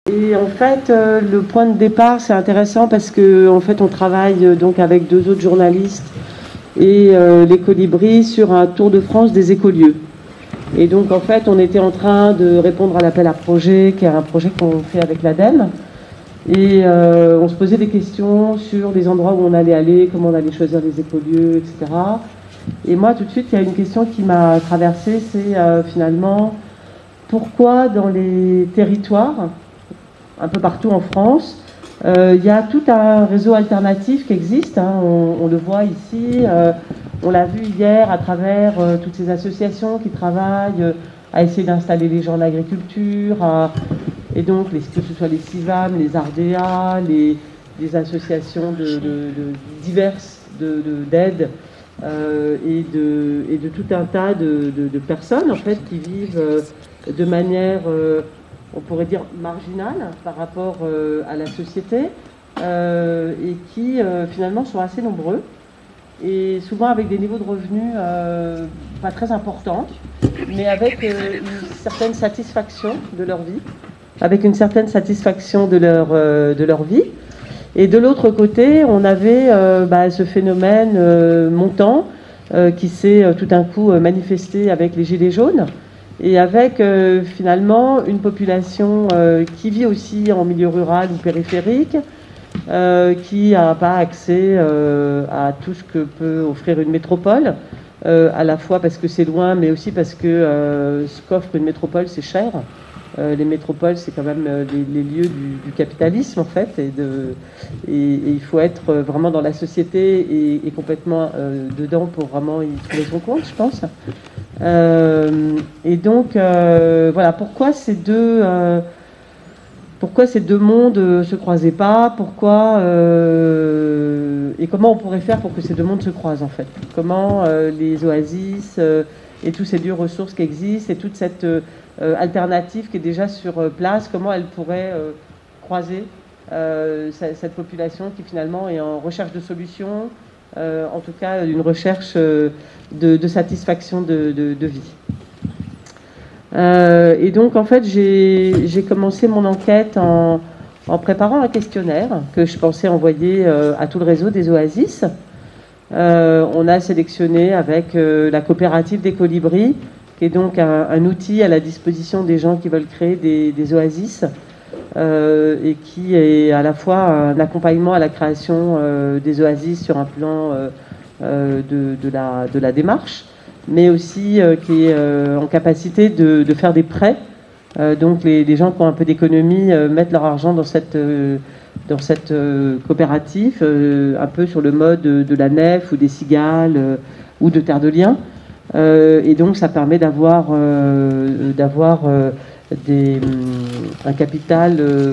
Et en fait, le point de départ, c'est intéressant parce que en fait, on travaille donc avec 2 autres journalistes et les Colibris sur un tour de France des écolieux. Et donc, en fait, on était en train de répondre à l'appel à projet, qui est un projet qu'on fait avec l'ADEME. Et on se posait des questions sur les endroits où on allait aller, comment on allait choisir les écolieux, etc. Et moi, tout de suite, il y a une question qui m'a traversée, c'est finalement, pourquoi dans les territoires, un peu partout en France, il y a tout un réseau alternatif qui existe, hein, on le voit ici, on l'a vu hier à travers toutes ces associations qui travaillent à essayer d'installer les gens en agriculture, et donc que ce soit les CIVAM, les ARDEA, les associations diverses d'aide et de tout un tas de personnes en fait qui vivent de manière on pourrait dire marginale par rapport à la société et qui finalement sont assez nombreux et souvent avec des niveaux de revenus pas très importants mais avec une certaine satisfaction de leur vie, avec une certaine satisfaction de leur vie. Et de l'autre côté, on avait ce phénomène montant qui s'est tout d'un coup manifesté avec les Gilets jaunes et avec finalement une population qui vit aussi en milieu rural ou périphérique, qui n'a pas accès à tout ce que peut offrir une métropole, à la fois parce que c'est loin, mais aussi parce que ce qu'offre une métropole, c'est cher. Les métropoles, c'est quand même les lieux du capitalisme, en fait, et il faut être vraiment dans la société et complètement dedans pour vraiment y trouver son compte, je pense. Et donc, voilà, pourquoi ces deux mondes se croisaient pas, pourquoi et comment on pourrait faire pour que ces deux mondes se croisent, en fait. Comment les oasis et tous ces lieux ressources qui existent et toute cette alternative qui est déjà sur place, comment elle pourrait croiser cette population qui finalement est en recherche de solutions, en tout cas une recherche de satisfaction de vie. Et donc en fait j'ai commencé mon enquête en préparant un questionnaire que je pensais envoyer à tout le réseau des oasis. On a sélectionné avec la coopérative des Colibris, qui est donc un outil à la disposition des gens qui veulent créer des oasis et qui est à la fois un accompagnement à la création des oasis sur un plan de la démarche, mais aussi qui est en capacité de faire des prêts. Donc les gens qui ont un peu d'économie mettent leur argent dans cette coopérative, un peu sur le mode de la Nef ou des Cigales ou de Terre de Liens. Et donc ça permet d'avoir un capital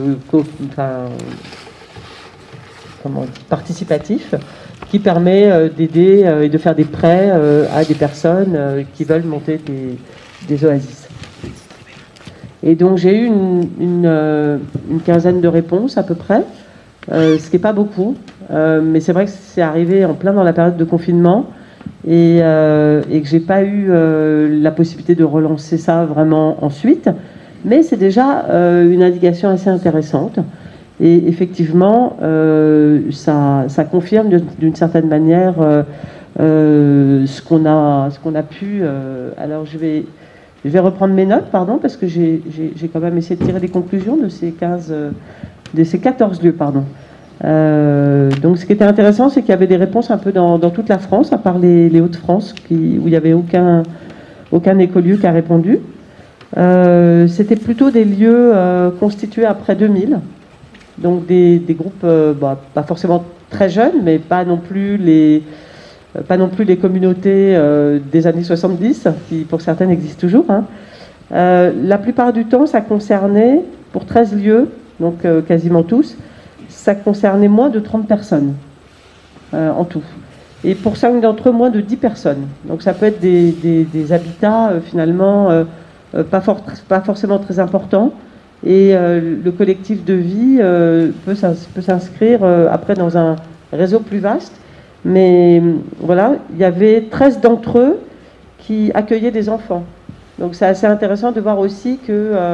participatif qui permet d'aider et de faire des prêts à des personnes qui veulent monter des oasis. Et donc j'ai eu une quinzaine de réponses à peu près, ce qui n'est pas beaucoup, mais c'est vrai que c'est arrivé en plein dans la période de confinement et que j'ai pas eu la possibilité de relancer ça vraiment ensuite, mais c'est déjà une indication assez intéressante. Et effectivement, ça confirme d'une certaine manière ce qu'on a pu. Alors je vais reprendre mes notes, pardon, parce que j'ai quand même essayé de tirer des conclusions de ces 14 lieux, pardon. Donc ce qui était intéressant, c'est qu'il y avait des réponses un peu dans toute la France, à part les Hauts-de-France, où il n'y avait aucun écolieu qui a répondu. C'était plutôt des lieux constitués après 2000, donc des groupes pas forcément très jeunes, mais pas non plus les communautés des années 70, qui pour certaines existent toujours. Hein. La plupart du temps, ça concernait, pour 13 lieux, donc quasiment tous, ça concernait moins de 30 personnes en tout. Et pour certains d'entre eux, moins de 10 personnes. Donc ça peut être des habitats finalement pas forcément très importants. Et le collectif de vie peut s'inscrire après dans un réseau plus vaste. Mais voilà, il y avait 13 d'entre eux qui accueillaient des enfants. Donc c'est assez intéressant de voir aussi que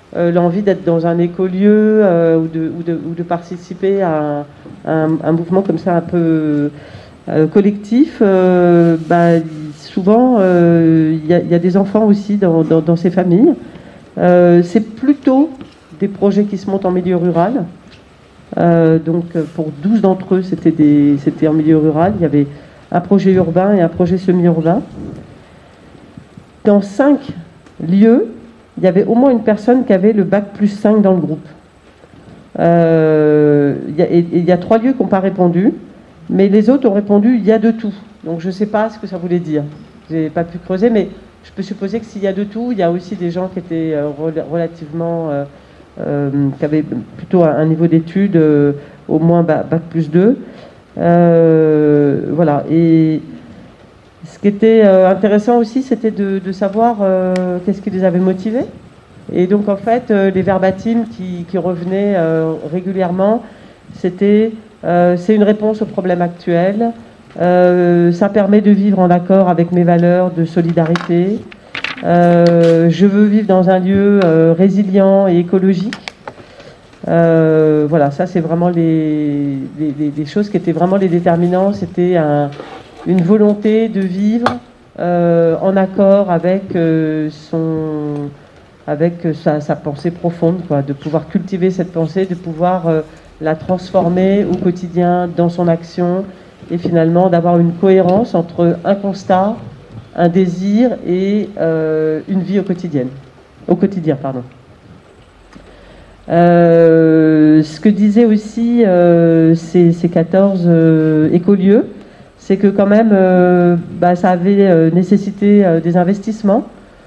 l'envie d'être dans un écolieu ou de participer à un mouvement comme ça un peu collectif. Souvent, il y a des enfants aussi dans ces familles. C'est plutôt des projets qui se montent en milieu rural. Donc pour 12 d'entre eux, c'était en milieu rural. Il y avait un projet urbain et un projet semi-urbain. Dans 5 lieux, il y avait au moins une personne qui avait le bac plus 5 dans le groupe. Il y a 3 lieux qui n'ont pas répondu, mais les autres ont répondu il y a de tout. Donc je ne sais pas ce que ça voulait dire. Je n'ai pas pu creuser, mais je peux supposer que s'il y a de tout, il y a aussi des gens qui étaient relativement... qui avaient plutôt un niveau d'études au moins bac plus 2. Voilà. Et ce qui était intéressant aussi, c'était de savoir qu'est-ce qui les avait motivés. Et donc en fait, les verbatims qui revenaient régulièrement, c'était c'est une réponse au problème actuel, ça permet de vivre en accord avec mes valeurs de solidarité, je veux vivre dans un lieu résilient et écologique. Voilà, ça c'est vraiment les choses qui étaient vraiment les déterminants. C'était une volonté de vivre en accord avec sa pensée profonde, quoi, de pouvoir cultiver cette pensée, de pouvoir la transformer au quotidien dans son action et finalement d'avoir une cohérence entre un constat, un désir et une vie au quotidien. Ce que disaient aussi ces 14 écolieux, c'est que quand même ça avait nécessité des investissements.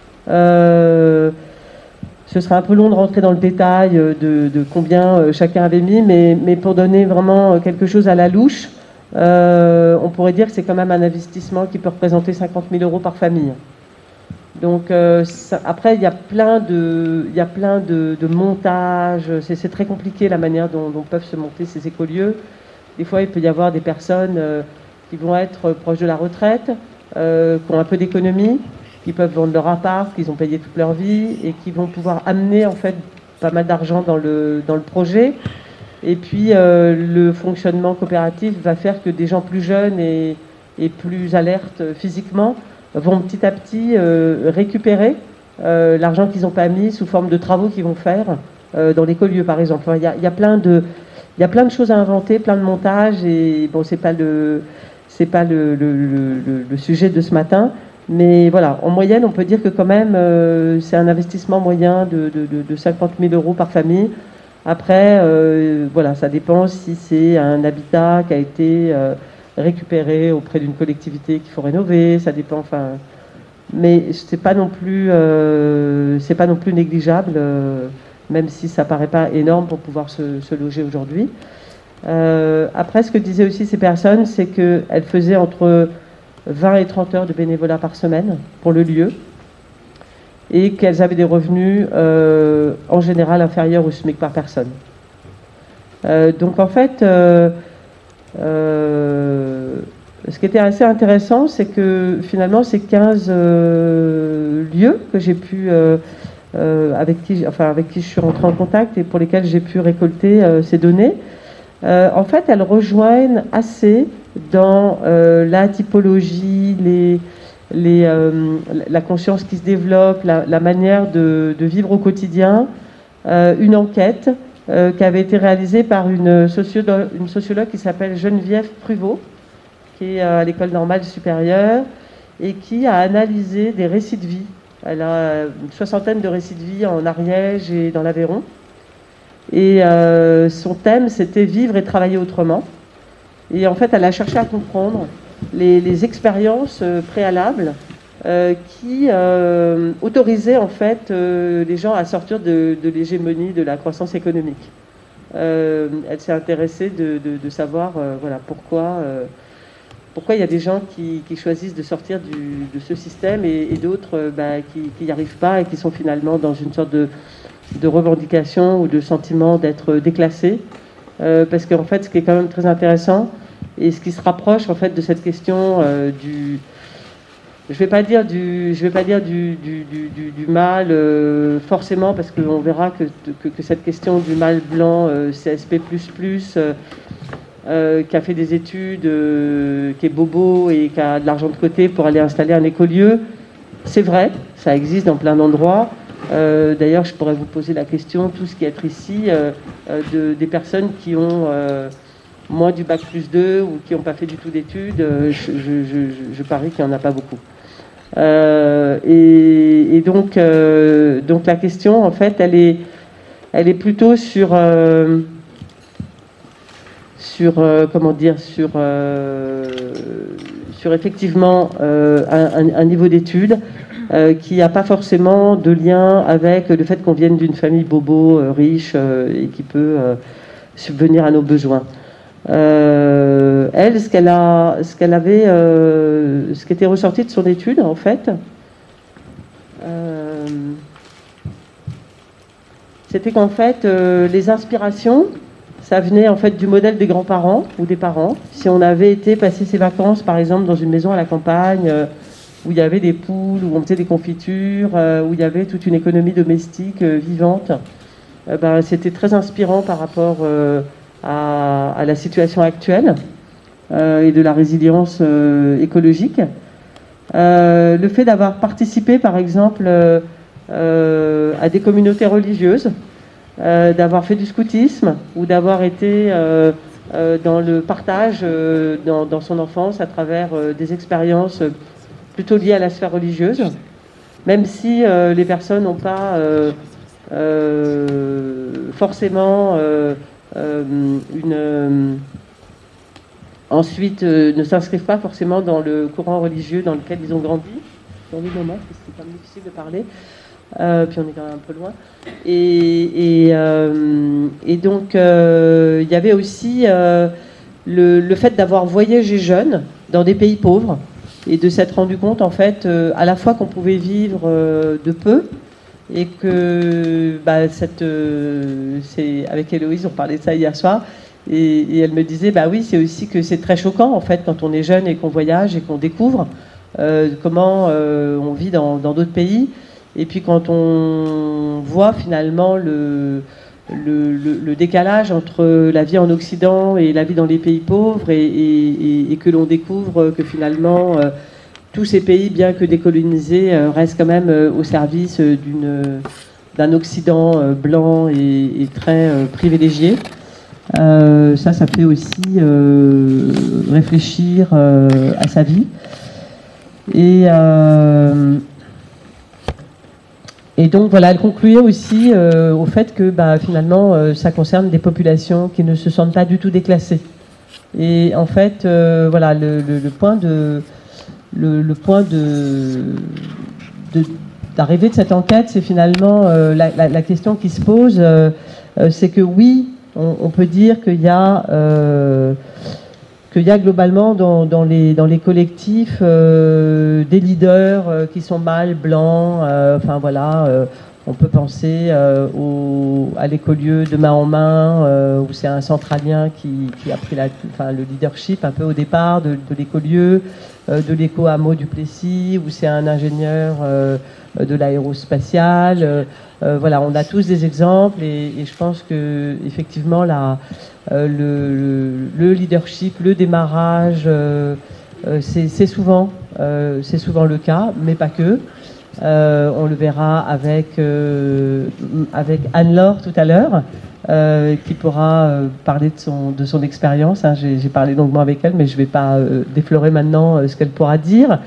Ce serait un peu long de rentrer dans le détail de combien chacun avait mis, mais pour donner vraiment quelque chose à la louche, on pourrait dire que c'est quand même un investissement qui peut représenter 50 000 euros par famille. Donc après, il y a plein de montages. C'est très compliqué la manière dont peuvent se monter ces écolieux. Des fois, il peut y avoir des personnes qui vont être proches de la retraite, qui ont un peu d'économie, qui peuvent vendre leur appart, qu'ils ont payé toute leur vie et qui vont pouvoir amener en fait pas mal d'argent dans le projet. Et puis le fonctionnement coopératif va faire que des gens plus jeunes et plus alertes physiquement vont petit à petit récupérer l'argent qu'ils n'ont pas mis sous forme de travaux qu'ils vont faire dans l'écolieu par exemple. Il y a plein de choses à inventer, plein de montages et bon c'est pas le sujet de ce matin. Mais voilà, en moyenne, on peut dire que quand même, c'est un investissement moyen de 50 000 euros par famille. Après, voilà, ça dépend si c'est un habitat qui a été récupéré auprès d'une collectivité qu'il faut rénover. Ça dépend, enfin, mais c'est pas non plus négligeable, même si ça paraît pas énorme pour pouvoir se loger aujourd'hui. Après, ce que disaient aussi ces personnes, c'est qu'elles faisaient entre 20 et 30 heures de bénévolat par semaine pour le lieu et qu'elles avaient des revenus en général inférieurs au SMIC par personne. Donc en fait, ce qui était assez intéressant, c'est que finalement ces 15 lieux que j'ai pu, avec qui je suis rentrée en contact et pour lesquels j'ai pu récolter ces données, en fait elles rejoignent assez dans la typologie, la conscience qui se développe, la manière de vivre au quotidien, une enquête qui avait été réalisée par une sociologue qui s'appelle Geneviève Pruvot, qui est à l'École normale supérieure, et qui a analysé des récits de vie. Elle a une 60aine de récits de vie en Ariège et dans l'Aveyron. Et son thème, c'était vivre et travailler autrement. Et en fait, elle a cherché à comprendre les expériences préalables qui autorisaient en fait les gens à sortir de l'hégémonie de la croissance économique. Elle s'est intéressée de savoir voilà, pourquoi il y a des gens qui choisissent de sortir de ce système et d'autres qui n'y arrivent pas et qui sont finalement dans une sorte de revendication ou de sentiment d'être déclassés. Parce qu'en fait, ce qui est quand même très intéressant et ce qui se rapproche en fait de cette question je vais pas dire du mal forcément, parce qu'on verra que cette question du mâle blanc CSP++, qui a fait des études, qui est bobo et qui a de l'argent de côté pour aller installer un écolieu, c'est vrai, ça existe dans plein d'endroits. D'ailleurs, je pourrais vous poser la question, tous qui êtes ici, des personnes qui ont moins du bac+2 ou qui n'ont pas fait du tout d'études, je parie qu'il n'y en a pas beaucoup. Et donc la question, en fait, elle est plutôt sur comment dire, sur effectivement un niveau d'études qui n'a pas forcément de lien avec le fait qu'on vienne d'une famille bobo riche et qui peut subvenir à nos besoins. Elle, ce qui était ressorti de son étude, en fait, c'était qu'en fait, les inspirations, ça venait en fait du modèle des grands-parents ou des parents. Si on avait été passer ses vacances, par exemple, dans une maison à la campagne, où il y avait des poules, où on faisait des confitures, où il y avait toute une économie domestique vivante, c'était très inspirant par rapport à la situation actuelle et de la résilience écologique. Le fait d'avoir participé, par exemple, à des communautés religieuses, d'avoir fait du scoutisme ou d'avoir été dans le partage dans son enfance à travers des expériences plutôt liées à la sphère religieuse, même si les personnes n'ont pas forcément ensuite ne s'inscrivent pas forcément dans le courant religieux dans lequel ils ont grandi. Dans les moments, parce que c'est quand même difficile de parler. Puis on est quand même un peu loin. Et donc, il y avait aussi le fait d'avoir voyagé jeune dans des pays pauvres et de s'être rendu compte, en fait, à la fois qu'on pouvait vivre de peu et que, avec Héloïse, on parlait de ça hier soir, et elle me disait, oui, c'est aussi que c'est très choquant, en fait, quand on est jeune et qu'on voyage et qu'on découvre comment on vit dans d'autres pays. Et puis quand on voit finalement le décalage entre la vie en Occident et la vie dans les pays pauvres et que l'on découvre que finalement tous ces pays, bien que décolonisés, restent quand même au service d'un Occident blanc et très privilégié. Ça fait aussi réfléchir à sa vie. Et donc voilà, elle concluait aussi au fait que finalement ça concerne des populations qui ne se sentent pas du tout déclassées. Et en fait, voilà, le point d'arrivée de cette enquête, c'est finalement la question qui se pose, c'est que oui, on peut dire qu'il y a globalement dans les collectifs des leaders qui sont mâles, blancs, enfin voilà, on peut penser à l'écolieu de main en main, où c'est un centralien qui a pris le leadership un peu au départ de l'écolieu, de l'éco-hameau du Plessis, où c'est un ingénieur de l'aérospatiale. Voilà, on a tous des exemples et je pense que effectivement le leadership, le démarrage, c'est souvent le cas, mais pas que. On le verra avec Anne-Laure tout à l'heure, qui pourra parler de son expérience. Hein. J'ai parlé longuement avec elle, mais je ne vais pas déflorer maintenant ce qu'elle pourra dire.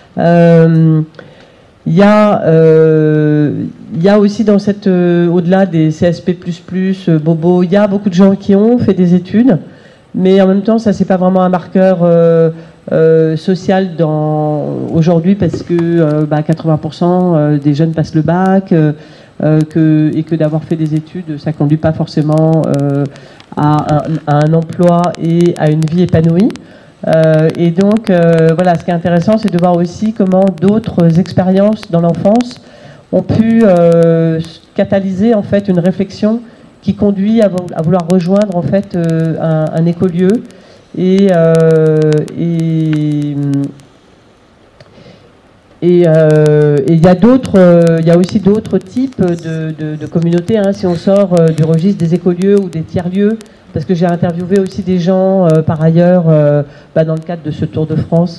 Il y a aussi dans cette, au-delà des CSP++, Bobo, il y a beaucoup de gens qui ont fait des études, mais en même temps, ça c'est pas vraiment un marqueur social aujourd'hui parce que 80% des jeunes passent le bac et que d'avoir fait des études, ça conduit pas forcément à un emploi et à une vie épanouie. Et donc, voilà, ce qui est intéressant, c'est de voir aussi comment d'autres expériences dans l'enfance ont pu catalyser en fait une réflexion qui conduit à vouloir rejoindre en fait un écolieu et Et il y a aussi d'autres types de communautés, hein, si on sort du registre des écolieux ou des tiers-lieux, parce que j'ai interviewé aussi des gens, par ailleurs, dans le cadre de ce Tour de France,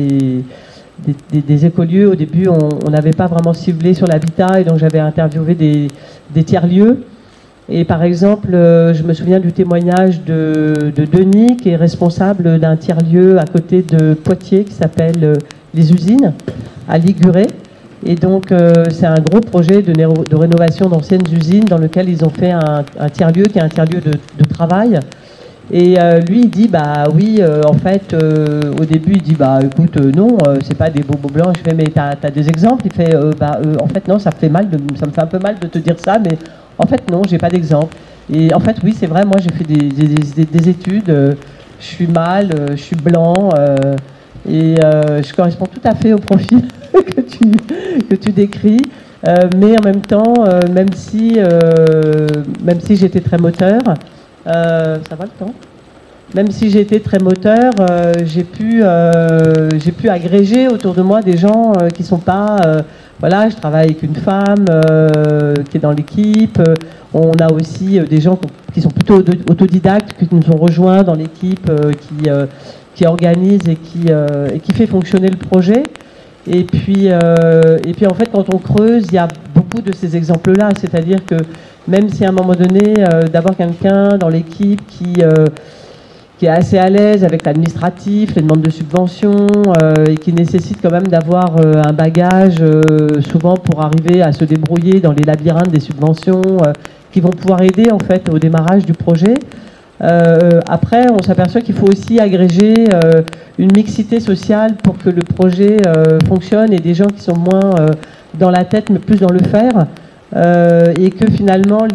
des écolieux. Au début, on n'avait pas vraiment ciblé sur l'habitat, et donc j'avais interviewé des tiers-lieux. Et par exemple, je me souviens du témoignage de Denis, qui est responsable d'un tiers-lieu à côté de Poitiers, qui s'appelle Les Usines, à Liguré. Et donc, c'est un gros projet de rénovation d'anciennes usines dans lequel ils ont fait un tiers-lieu qui est un tiers-lieu de travail. Et lui, il dit, bah oui, en fait, au début, il dit, bah écoute, non, c'est pas des bobos blancs. Je fais, mais t'as des exemples? Il fait, en fait, non, ça me fait un peu mal de te dire ça, mais en fait, non, j'ai pas d'exemple. Et en fait, oui, c'est vrai, moi, j'ai fait des études, je suis mâle, je suis blanc, et je corresponds tout à fait au profil que tu décris. Mais en même temps, même si j'étais très moteur, ça va le temps. Même si j'ai été très moteur, j'ai pu agréger autour de moi des gens qui sont pas... voilà, je travaille avec une femme qui est dans l'équipe. On a aussi des gens qui sont plutôt autodidactes, qui nous ont rejoints dans l'équipe, qui organise et qui fait fonctionner le projet. Et puis en fait, quand on creuse, il y a beaucoup de ces exemples-là. C'est-à-dire que même si à un moment donné, d'avoir quelqu'un dans l'équipe qui est assez à l'aise avec l'administratif, les demandes de subventions, et qui nécessite quand même d'avoir un bagage, souvent pour arriver à se débrouiller dans les labyrinthes des subventions, qui vont pouvoir aider en fait au démarrage du projet. Après, on s'aperçoit qu'il faut aussi agréger une mixité sociale pour que le projet fonctionne, et des gens qui sont moins dans la tête mais plus dans le faire, et que finalement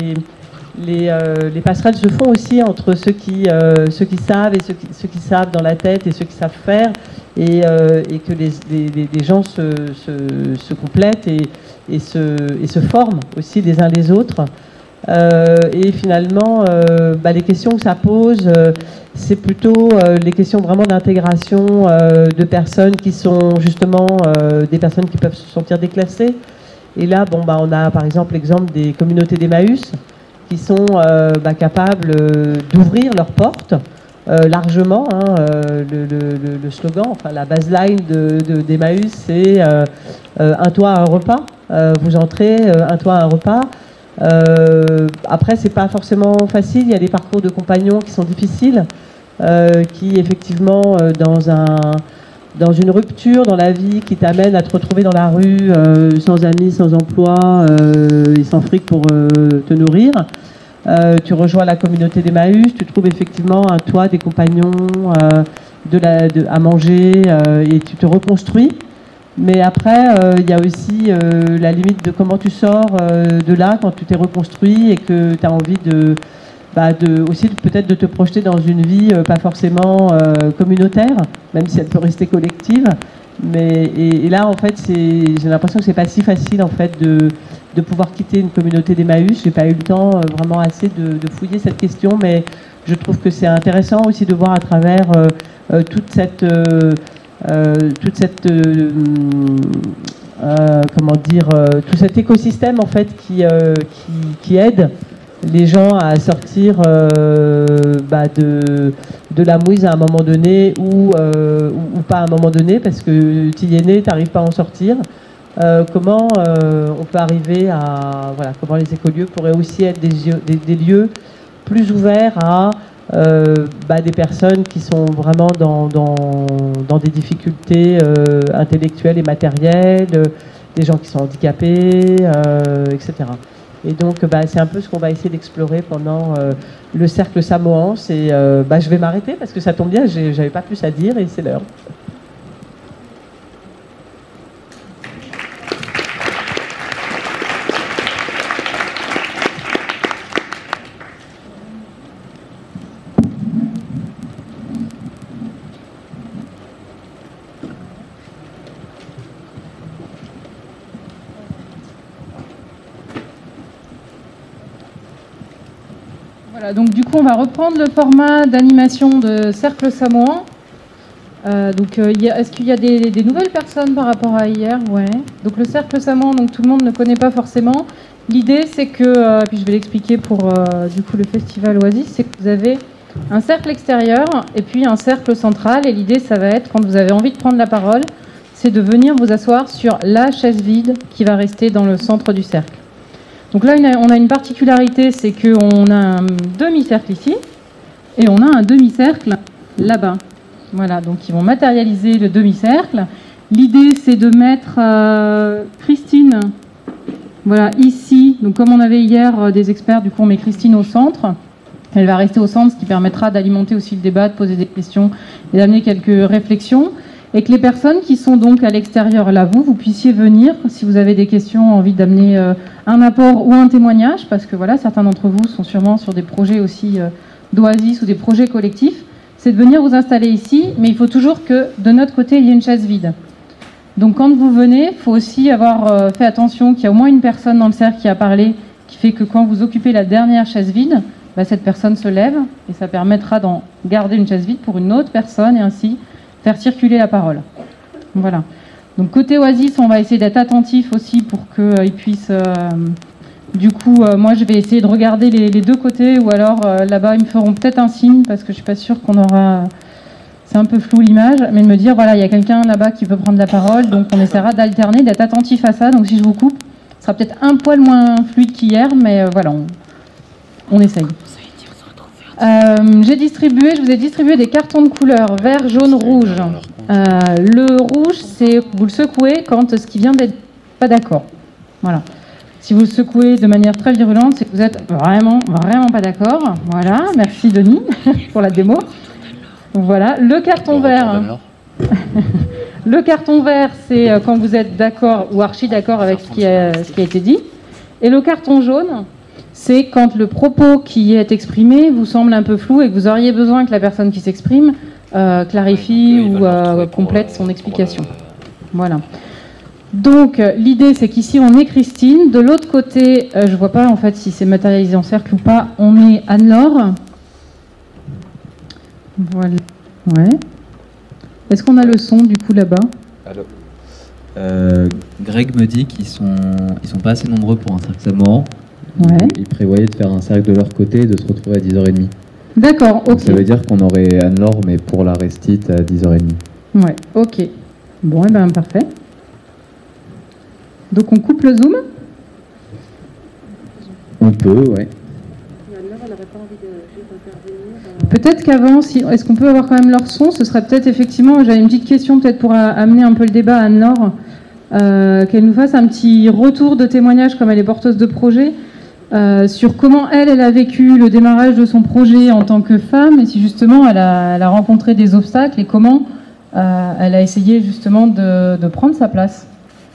les passerelles se font aussi entre ceux qui savent et ceux qui savent dans la tête et ceux qui savent faire, et que les gens se complètent et se forment aussi les uns les autres. Et finalement, les questions que ça pose, c'est plutôt les questions vraiment d'intégration de personnes qui sont justement des personnes qui peuvent se sentir déclassées. Et là, on a par exemple l'exemple des communautés d'Emmaüs qui sont capables d'ouvrir leurs portes largement. Hein, le slogan, enfin la baseline d'Emmaüs, c'est un toit, un repas. Vous entrez, un toit, un repas. Après, c'est pas forcément facile. Il y a des parcours de compagnons qui sont difficiles, qui effectivement, dans une rupture dans la vie qui t'amène à te retrouver dans la rue, sans amis, sans emploi et sans fric pour te nourrir. Tu rejoins la communauté d'Emmaüs, tu trouves effectivement un toit, des compagnons, à manger, et tu te reconstruis. Mais après, il y a aussi la limite de comment tu sors de là quand tu t'es reconstruit et que tu as envie aussi peut-être de te projeter dans une vie pas forcément communautaire, même si elle peut rester collective. Et là, en fait, j'ai l'impression que c'est pas si facile en fait de pouvoir quitter une communauté d'Emmaüs. J'ai pas eu le temps vraiment assez de fouiller cette question, mais je trouve que c'est intéressant aussi de voir à travers tout cet écosystème en fait qui aide les gens à sortir de la mouise à un moment donné ou pas à un moment donné, parce que tu y es né, tu n'arrives pas à en sortir. Comment on peut arriver à... Voilà, comment les écolieux pourraient aussi être des lieux plus ouverts à des personnes qui sont vraiment dans des difficultés intellectuelles et matérielles, des gens qui sont handicapés, etc. Et donc, c'est un peu ce qu'on va essayer d'explorer pendant le cercle Samoans. Et je vais m'arrêter parce que ça tombe bien, j'avais pas plus à dire et c'est l'heure. Voilà, donc du coup, on va reprendre le format d'animation de Cercle Samoan. Est-ce qu'il y a des nouvelles personnes par rapport à hier? Ouais. Donc le cercle Saman, donc tout le monde ne connaît pas forcément. L'idée, c'est que, puis je vais l'expliquer pour du coup le festival Oasis, c'est que vous avez un cercle extérieur et puis un cercle central. Et l'idée, ça va être, quand vous avez envie de prendre la parole, c'est de venir vous asseoir sur la chaise vide qui va rester dans le centre du cercle. Donc là, on a une particularité, c'est qu'on a un demi-cercle ici et on a un demi-cercle là-bas. Voilà, donc ils vont matérialiser le demi-cercle. L'idée, c'est de mettre Christine, voilà, ici. Donc comme on avait hier des experts, du coup on met Christine au centre. Elle va rester au centre, ce qui permettra d'alimenter aussi le débat, de poser des questions et d'amener quelques réflexions. Et que les personnes qui sont donc à l'extérieur, là, vous puissiez venir, si vous avez des questions, envie d'amener un apport ou un témoignage, parce que voilà, certains d'entre vous sont sûrement sur des projets aussi d'Oasis ou des projets collectifs. C'est de venir vous installer ici, mais il faut toujours que de notre côté, il y ait une chaise vide. Donc quand vous venez, il faut aussi avoir fait attention qu'il y a au moins une personne dans le cercle qui a parlé, qui fait que quand vous occupez la dernière chaise vide, bah, cette personne se lève, et ça permettra d'en garder une chaise vide pour une autre personne, et ainsi faire circuler la parole. Voilà. Donc côté Oasis, on va essayer d'être attentif aussi pour qu'ils puissent... Du coup, moi, je vais essayer de regarder les deux côtés, ou alors là-bas, ils me feront peut-être un signe, parce que je ne suis pas sûre qu'on aura... C'est un peu flou l'image, mais de me dire, voilà, il y a quelqu'un là-bas qui peut prendre la parole, donc on essaiera d'alterner, d'être attentif à ça. Donc si je vous coupe, ce sera peut-être un poil moins fluide qu'hier, mais voilà, on essaye. Je vous ai distribué des cartons de couleur vert, jaune, rouge. Le rouge, c'est vous le secouez quand ce qui vient d'être pas d'accord. Voilà. Si vous le secouez de manière très virulente, c'est que vous êtes vraiment, vraiment pas d'accord. Voilà, merci Denis pour la démo. Voilà, le carton vert. Le carton vert, c'est quand vous êtes d'accord ou archi d'accord avec ce qui a été dit. Et le carton jaune, c'est quand le propos qui est exprimé vous semble un peu flou et que vous auriez besoin que la personne qui s'exprime clarifie ou complète son explication. Voilà. Donc l'idée, c'est qu'ici on est Christine. De l'autre côté, je ne vois pas en fait si c'est matérialisé en cercle ou pas, on est Anne-Laure. Voilà. Ouais. Est-ce qu'on a le son du coup là-bas? Greg me dit qu'ils sont pas assez nombreux pour un cercle Samoan. Ouais. Ils prévoyaient de faire un cercle de leur côté et de se retrouver à 10h30. D'accord, ok. Donc ça veut dire qu'on aurait Anne-Laure, mais pour la restite à 10h30. Ouais, ok. Bon, et ben parfait. Donc on coupe le zoom? On peut, ouais. Peut-être qu'avant, est-ce qu'on peut avoir quand même leur son? Ce serait peut-être effectivement, j'avais une petite question peut-être pour amener un peu le débat à Anne-Laure, qu'elle nous fasse un petit retour de témoignage comme elle est porteuse de projet, sur comment elle a vécu le démarrage de son projet en tant que femme et si justement elle a rencontré des obstacles et comment elle a essayé justement de prendre sa place.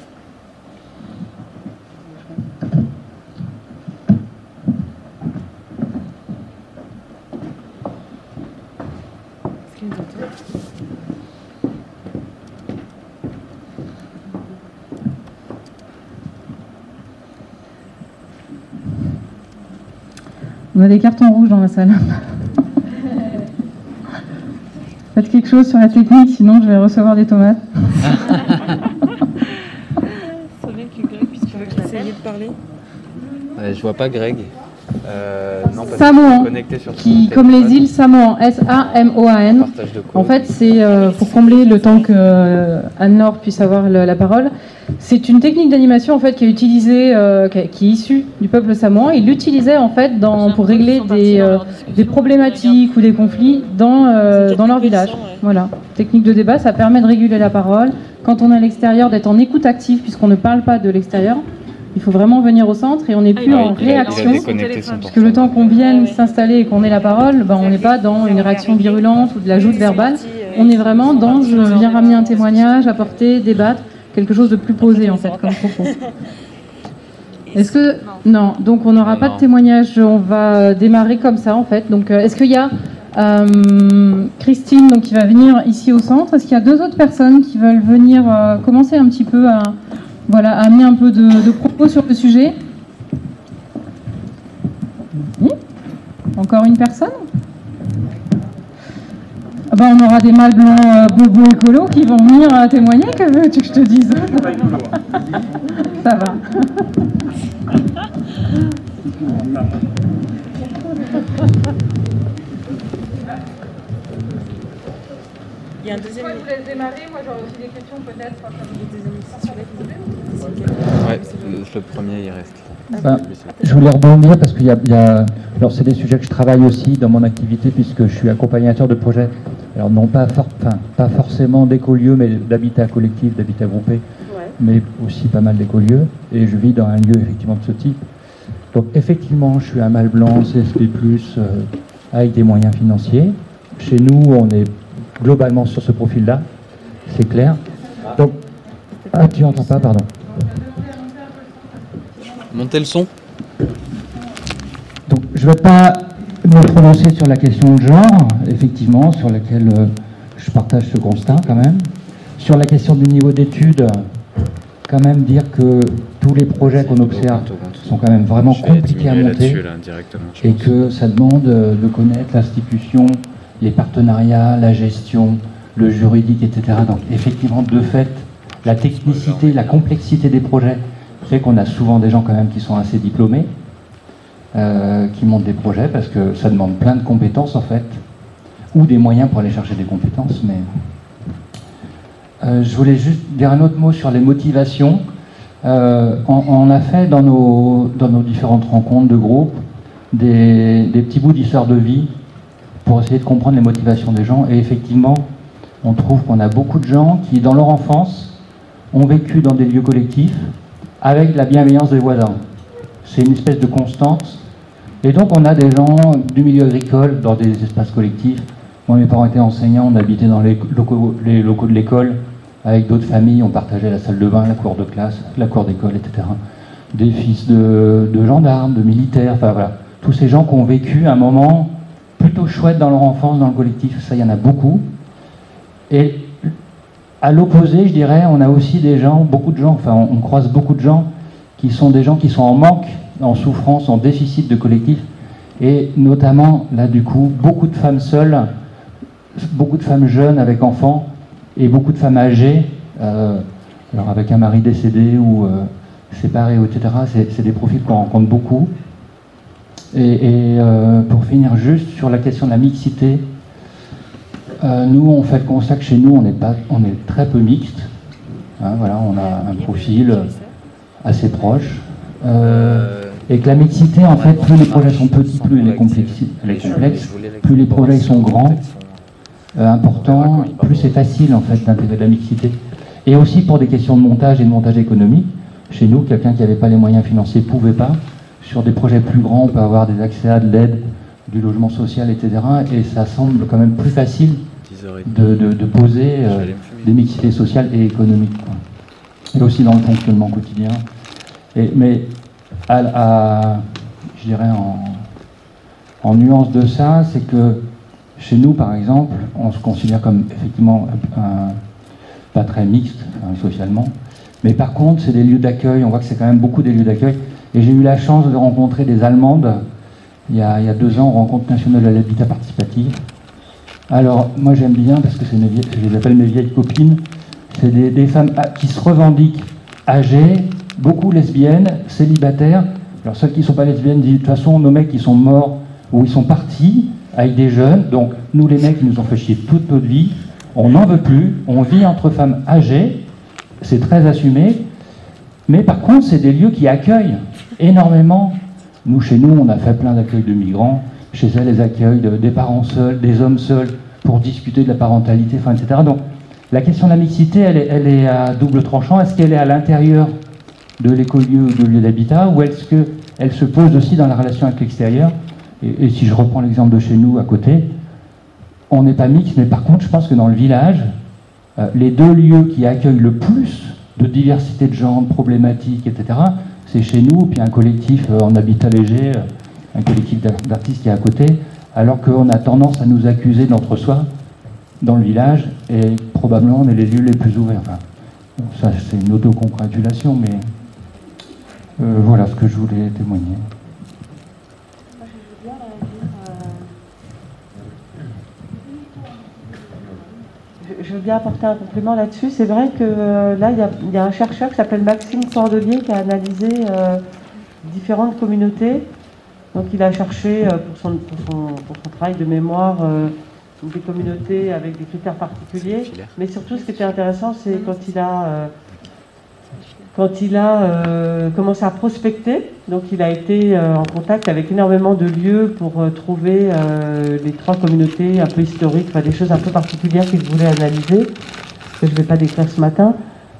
On a des cartons rouges dans la salle. Faites quelque chose sur la technique, sinon je vais recevoir des tomates. C'est bien que Greg puisse essayer de parler. Je vois pas Greg. Non, Samoan, qui, comme les îles Samoan, S-A-M-O-A-N. En fait, c'est pour combler le temps que Anne-Laure puisse avoir la parole. C'est une technique d'animation en fait qui est utilisée, qui est issue du peuple samoan. Il l'utilisait en fait pour régler des problématiques ou des conflits dans leur village. Voilà. Technique de débat, ça permet de réguler la parole. Quand on est à l'extérieur, d'être en écoute active puisqu'on ne parle pas de l'extérieur. Il faut vraiment venir au centre et on n'est plus en réaction, parce que le temps qu'on vienne s'installer et qu'on ait la parole, ben, on n'est pas dans une réaction virulente ou de la joute verbale, on est vraiment dans je viens ramener un témoignage, apporter, débattre, quelque chose de plus posé en fait comme propos. Est-ce que... Non, donc on n'aura pas de témoignage, on va démarrer comme ça en fait. Donc est-ce qu'il y a Christine donc, qui va venir ici au centre? Est-ce qu'il y a deux autres personnes qui veulent venir commencer un petit peu à... Voilà, amener un peu de propos sur le sujet. Oui. Encore une personne? Ah bah, on aura des mâles blancs bobos écolos qui vont venir témoigner, que veux-tu que je te dise? Ça va. Il y a un deuxième. Moi, je vous laisse démarrer. Moi, j'aurai aussi des questions peut-être. Ouais, le premier, il reste. Ben, je voulais rebondir parce qu'il y a alors c'est des sujets que je travaille aussi dans mon activité puisque je suis accompagnateur de projets. Alors non pas forcément d'écolieux, mais d'habitat collectif, d'habitat groupé, mais aussi pas mal d'écolieux. Et je vis dans un lieu effectivement de ce type. Donc effectivement, je suis un mâle blanc, CSP+, avec des moyens financiers. Chez nous, on est globalement sur ce profil-là, c'est clair. Donc, ah, tu n'entends pas, pardon. Montez le son. Donc, je ne vais pas me prononcer sur la question de genre, effectivement, sur laquelle je partage ce constat quand même. Sur la question du niveau d'études, quand même dire que tous les projets qu'on observe sont quand même vraiment compliqués à monter et que ça demande de connaître l'institution, les partenariats, la gestion, le juridique, etc. Donc effectivement, de fait, la technicité, la complexité des projets fait qu'on a souvent des gens quand même qui sont assez diplômés, qui montent des projets parce que ça demande plein de compétences en fait, ou des moyens pour aller chercher des compétences. Mais je voulais juste dire un autre mot sur les motivations. On a fait dans nos différentes rencontres de groupe des petits bouts d'histoire de vie pour essayer de comprendre les motivations des gens. Et effectivement, on trouve qu'on a beaucoup de gens qui, dans leur enfance, ont vécu dans des lieux collectifs avec la bienveillance des voisins. C'est une espèce de constante. Et donc, on a des gens du milieu agricole dans des espaces collectifs. Moi, mes parents étaient enseignants, on habitait dans les locaux de l'école avec d'autres familles, on partageait la salle de bain, la cour de classe, la cour d'école, etc. Des fils de gendarmes, de militaires, enfin voilà. Tous ces gens qui ont vécu un moment plutôt chouette dans leur enfance, dans le collectif, ça, il y en a beaucoup. Et à l'opposé, je dirais, on a aussi des gens, beaucoup de gens, enfin on croise beaucoup de gens qui sont des gens qui sont en manque, en souffrance, en déficit de collectif, et notamment, là du coup, beaucoup de femmes seules, beaucoup de femmes jeunes avec enfants, et beaucoup de femmes âgées, alors avec un mari décédé ou séparé, etc. C'est des profils qu'on rencontre beaucoup. Et pour finir juste sur la question de la mixité, nous on fait le constat que chez nous on est très peu mixte. Hein, voilà, on a un profil assez proche. Et que la mixité, en fait, plus les projets sont petits, plus elle est complexe, plus les projets sont grands, importants, plus c'est facile en fait d'intégrer de la mixité. Et aussi pour des questions de montage et de montage économique. Chez nous, quelqu'un qui n'avait pas les moyens financiers ne pouvait pas. Sur des projets plus grands, on peut avoir des accès à de l'aide, du logement social, etc. Et ça semble quand même plus facile de poser des mixités sociales et économiques, quoi. Et aussi dans le fonctionnement quotidien. Mais je dirais en nuance de ça, c'est que chez nous, par exemple, on se considère comme effectivement pas très mixte, hein, socialement. Mais par contre, c'est des lieux d'accueil, on voit que c'est quand même beaucoup des lieux d'accueil. Et j'ai eu la chance de rencontrer des Allemandes, il y a 2 ans, rencontre nationale à l'habitat participatif. Alors, moi j'aime bien, parce que je les appelle mes vieilles copines, c'est des femmes qui se revendiquent âgées, beaucoup lesbiennes, célibataires. Alors celles qui ne sont pas lesbiennes disent, de toute façon, nos mecs, ils sont morts ou ils sont partis avec des jeunes. Donc, nous les mecs, ils nous ont fait chier toute notre vie. On n'en veut plus. On vit entre femmes âgées. C'est très assumé. Mais par contre, c'est des lieux qui accueillent énormément. Nous, chez nous, on a fait plein d'accueils de migrants. Chez elles, les accueils des parents seuls, des hommes seuls, pour discuter de la parentalité, enfin, etc. Donc, la question de la mixité, elle est à double tranchant. Est-ce qu'elle est à l'intérieur de l'écolieu ou de lieu d'habitat, ou est-ce qu'elle se pose aussi dans la relation avec l'extérieur? Et si je reprends l'exemple de chez nous, à côté, on n'est pas mixte, mais par contre, je pense que dans le village, les 2 lieux qui accueillent le plus de diversité de genre, de problématiques, etc., c'est chez nous, puis un collectif en habitat léger, un collectif d'artistes qui est à côté, alors qu'on a tendance à nous accuser d'entre-soi dans le village, et probablement on est les lieux les plus ouverts. Enfin, bon, ça c'est une autocongratulation, mais voilà ce que je voulais témoigner. je veux bien apporter un complément là-dessus. C'est vrai que là, il y a un chercheur qui s'appelle Maxime Cordelier qui a analysé différentes communautés. Donc il a cherché pour son travail de mémoire des communautés avec des critères particuliers. Mais surtout, ce qui était intéressant, c'est quand il a commencé à prospecter. Donc il a été en contact avec énormément de lieux pour trouver les 3 communautés un peu historiques, enfin, des choses un peu particulières qu'il voulait analyser, que je ne vais pas décrire ce matin.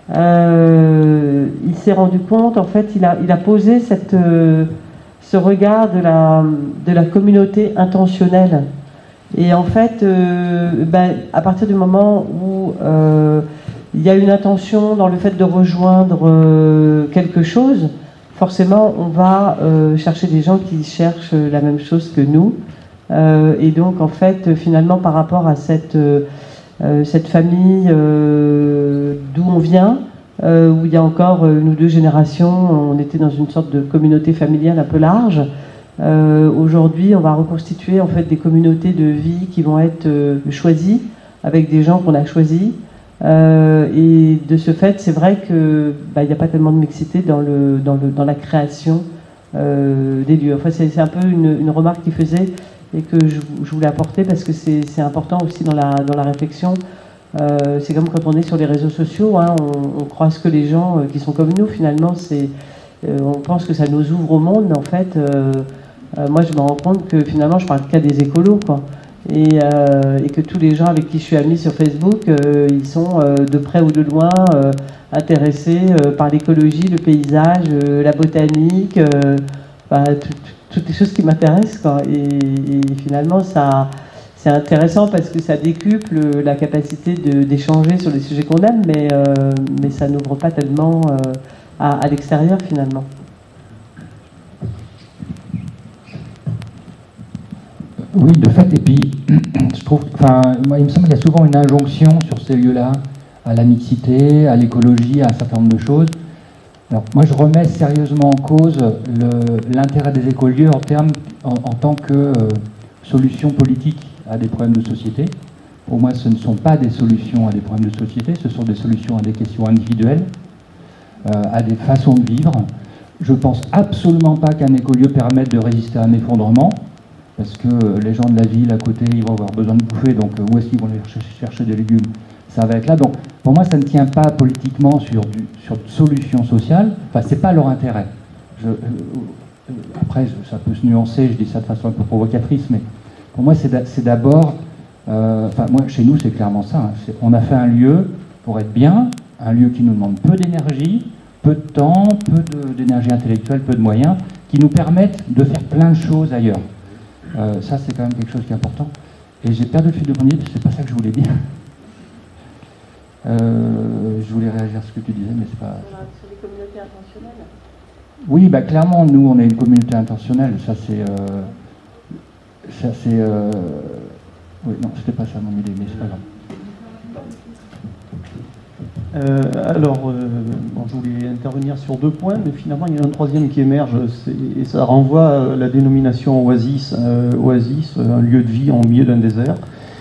Il s'est rendu compte, en fait, il a posé ce regard de la communauté intentionnelle. Et en fait, à partir du moment où il y a une intention dans le fait de rejoindre quelque chose, forcément on va chercher des gens qui cherchent la même chose que nous. Et donc en fait, finalement, par rapport à cette famille d'où on vient, où il y a encore 1 ou 2 générations, on était dans une sorte de communauté familiale un peu large. Aujourd'hui, on va reconstituer en fait des communautés de vie qui vont être choisies avec des gens qu'on a choisis. Et de ce fait, c'est vrai que il n'y a pas tellement de mixité dans la création des lieux. Enfin, c'est un peu une remarque qu'il faisait et que je voulais apporter parce que c'est important aussi dans la réflexion. C'est comme quand on est sur les réseaux sociaux, hein, on croise que les gens qui sont comme nous. Finalement, on pense que ça nous ouvre au monde, mais en fait, moi je me rends compte que finalement je parle qu'à des écolos, quoi. Et que tous les gens avec qui je suis amie sur Facebook, ils sont de près ou de loin intéressés par l'écologie, le paysage, la botanique, toutes les choses qui m'intéressent, quoi. Et finalement, c'est intéressant parce que ça décuple la capacité d'échanger sur les sujets qu'on aime, mais ça n'ouvre pas tellement à l'extérieur, finalement. Oui, de fait, et puis je trouve, moi, il me semble qu'il y a souvent une injonction sur ces lieux-là à la mixité, à l'écologie, à un certain nombre de choses. Alors, moi, je remets sérieusement en cause l'intérêt des écolieux en tant que solution politique à des problèmes de société. Pour moi, ce ne sont pas des solutions à des problèmes de société, ce sont des solutions à des questions individuelles, à des façons de vivre. Je ne pense absolument pas qu'un écolieu permette de résister à un effondrement. Parce que les gens de la ville à côté, ils vont avoir besoin de bouffer, donc où est-ce qu'ils vont aller chercher des légumes? Ça va être là. Donc pour moi, ça ne tient pas politiquement sur solutions sociales. Enfin, c'est pas leur intérêt. Après, ça peut se nuancer, je dis ça de façon un peu provocatrice, mais pour moi, c'est d'abord... moi, chez nous, c'est clairement ça. Hein. On a fait un lieu pour être bien, un lieu qui nous demande peu d'énergie, peu de temps, peu d'énergie intellectuelle, peu de moyens, qui nous permettent de faire plein de choses ailleurs. Ça, c'est quand même quelque chose qui est important. Et j'ai perdu le fil de mon idée, parce que c'est pas ça que je voulais dire. Je voulais réagir à ce que tu disais, mais c'est pas... Sur les communautés intentionnelles. Oui, clairement, nous, on est une communauté intentionnelle. Ça, c'est... Oui, non, c'était pas ça mon idée, mais c'est pas grave. Je voulais intervenir sur 2 points, mais finalement il y a un 3e qui émerge, et ça renvoie à la dénomination oasis. Oasis, un lieu de vie en milieu d'un désert.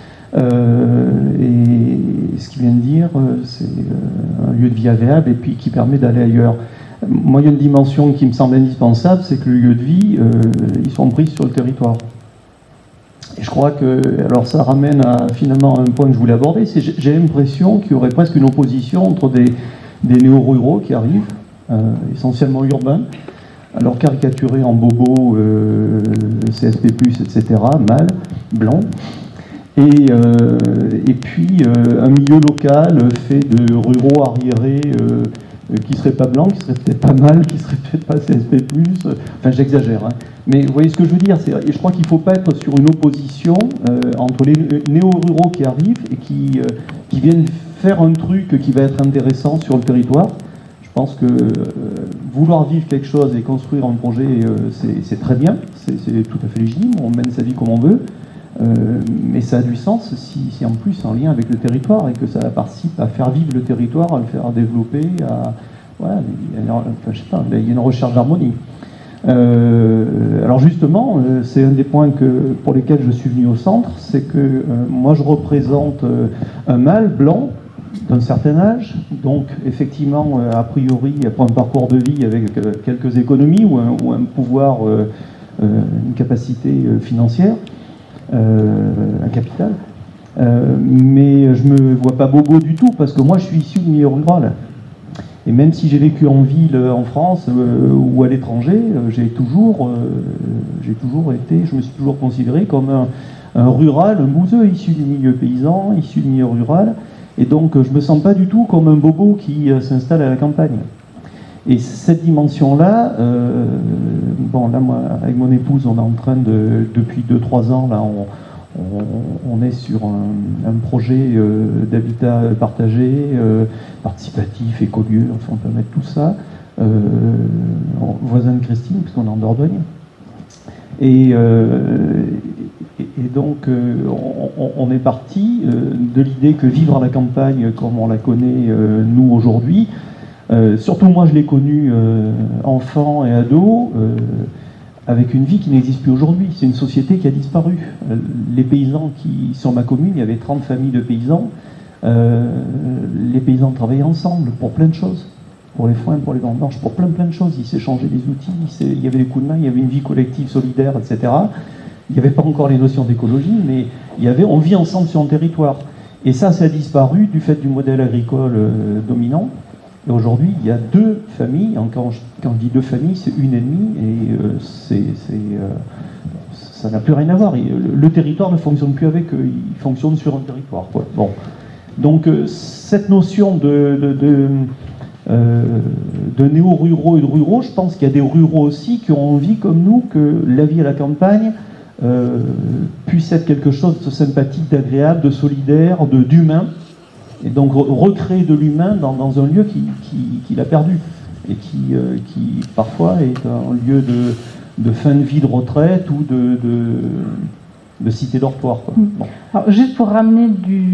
Et ce qu'il vient de dire, c'est un lieu de vie agréable et puis qui permet d'aller ailleurs. Moi, il y a une dimension qui me semble indispensable, c'est que le lieu de vie, ils sont pris sur le territoire. Et je crois que, alors ça ramène à finalement un point que je voulais aborder, c'est j'ai l'impression qu'il y aurait presque une opposition entre des néo-ruraux qui arrivent, essentiellement urbains, alors caricaturés en bobos, CSP+, etc., mâles, blancs, et puis un milieu local fait de ruraux arriérés qui ne seraient pas blancs, qui ne seraient peut-être pas mâles, qui ne seraient peut-être pas CSP+, enfin j'exagère, hein. Mais vous voyez ce que je veux dire, et je crois qu'il ne faut pas être sur une opposition entre les néo-ruraux qui arrivent et qui viennent faire un truc qui va être intéressant sur le territoire. Je pense que vouloir vivre quelque chose et construire un projet, c'est très bien, c'est tout à fait légitime, on mène sa vie comme on veut, mais ça a du sens si en plus c'est en lien avec le territoire et que ça participe à faire vivre le territoire, à le faire développer, voilà, il y a une recherche d'harmonie. Alors justement, c'est un des points pour lesquels je suis venu au centre, c'est que moi je représente un mâle blanc d'un certain âge, donc effectivement, a priori, après un parcours de vie avec quelques économies ou un pouvoir, une capacité financière, un capital. Mais je me vois pas bobo du tout, parce que moi je suis issu du milieu rural. Et même si j'ai vécu en ville en France ou à l'étranger, je me suis toujours considéré comme un rural, un bouseux issu du milieu paysan, issu du milieu rural. Et donc je me sens pas du tout comme un bobo qui s'installe à la campagne. Et cette dimension-là, bon là moi avec mon épouse on est en train depuis 2-3 ans là on est sur un projet d'habitat partagé, participatif, écolieu, enfin on peut mettre tout ça, voisin de Christine, puisqu'on est en Dordogne. Et donc on est parti de l'idée que vivre à la campagne comme on la connaît nous aujourd'hui, surtout moi je l'ai connu enfant et ado, avec une vie qui n'existe plus aujourd'hui. C'est une société qui a disparu. Les paysans sur ma commune, il y avait 30 familles de paysans. Les paysans travaillaient ensemble pour plein de choses. Pour les foins, pour les vendanges, pour plein de choses. Ils s'échangeaient des outils, il y avait des coups de main, il y avait une vie collective, solidaire, etc. Il n'y avait pas encore les notions d'écologie, mais on vit ensemble sur un territoire. Et ça a disparu du fait du modèle agricole dominant. Et aujourd'hui, il y a 2 familles. Quand je dis 2 familles, c'est 1,5, et ça n'a plus rien à voir. Le territoire ne fonctionne plus avec eux, il fonctionne sur un territoire, quoi. Bon. Donc cette notion de néo-ruraux et de ruraux, je pense qu'il y a des ruraux aussi qui ont envie, comme nous, que la vie à la campagne puisse être quelque chose de sympathique, d'agréable, de solidaire, d'humain. Et donc recréer de l'humain dans un lieu qu'il a perdu, et qui parfois est un lieu de fin de vie de retraite ou de cité dortoir. Bon. Alors, juste pour ramener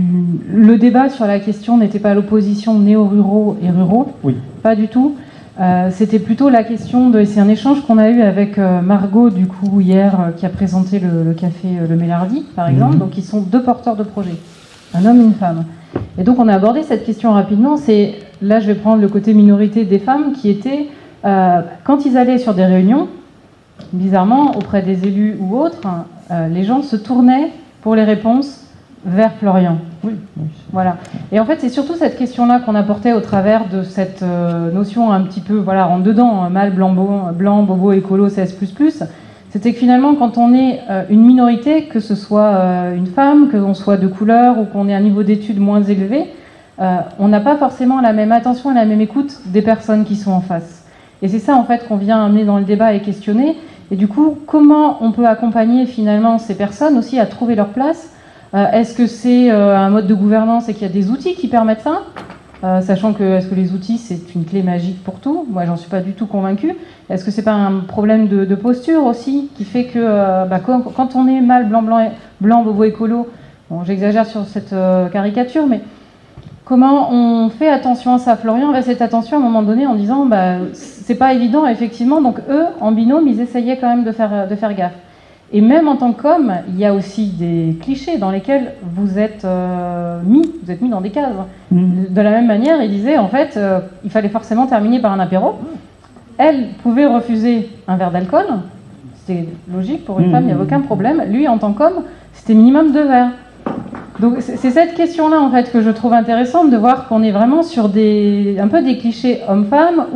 le débat sur la question n'était pas l'opposition néo-ruraux et ruraux, oui. Pas du tout. C'était plutôt la question c'est un échange qu'on a eu avec Margot du coup hier qui a présenté le café Le Mélardi par exemple. Donc ils sont 2 porteurs de projet, un homme et une femme. Et donc on a abordé cette question rapidement. Là je vais prendre le côté minorité des femmes qui était quand ils allaient sur des réunions, bizarrement auprès des élus ou autres, les gens se tournaient pour les réponses vers Florian. Oui. Voilà. Et en fait c'est surtout cette question-là qu'on apportait au travers de cette notion un petit peu en dedans, mâle, blanc, bobo, écolo, CS++. C'était que finalement, quand on est une minorité, que ce soit une femme, que l'on soit de couleur ou qu'on ait un niveau d'études moins élevé, on n'a pas forcément la même attention et la même écoute des personnes qui sont en face. Et c'est ça, en fait, qu'on vient amener dans le débat et questionner. Et du coup, comment on peut accompagner finalement ces personnes aussi à trouver leur place ? Est-ce que c'est un mode de gouvernance et qu'il y a des outils qui permettent ça ? Sachant que est-ce que les outils c'est une clé magique pour tout? Moi j'en suis pas du tout convaincue. Est-ce que c'est pas un problème de posture aussi qui fait que quand on est mâle, blanc, bobo, écolo, bon j'exagère sur cette caricature, mais comment on fait attention à ça? Florian avait cette attention à un moment donné en disant c'est pas évident effectivement, donc eux en binôme ils essayaient quand même de faire gaffe. Et même en tant qu'homme, il y a aussi des clichés dans lesquels vous êtes mis dans des cases. De la même manière, il disait, en fait, il fallait forcément terminer par un apéro. Elle pouvait refuser un verre d'alcool. C'était logique, pour une femme, il n'y avait aucun problème. Lui, en tant qu'homme, c'était minimum 2 verres. Donc c'est cette question-là, en fait, que je trouve intéressante, de voir qu'on est vraiment sur un peu des clichés hommes-femmes,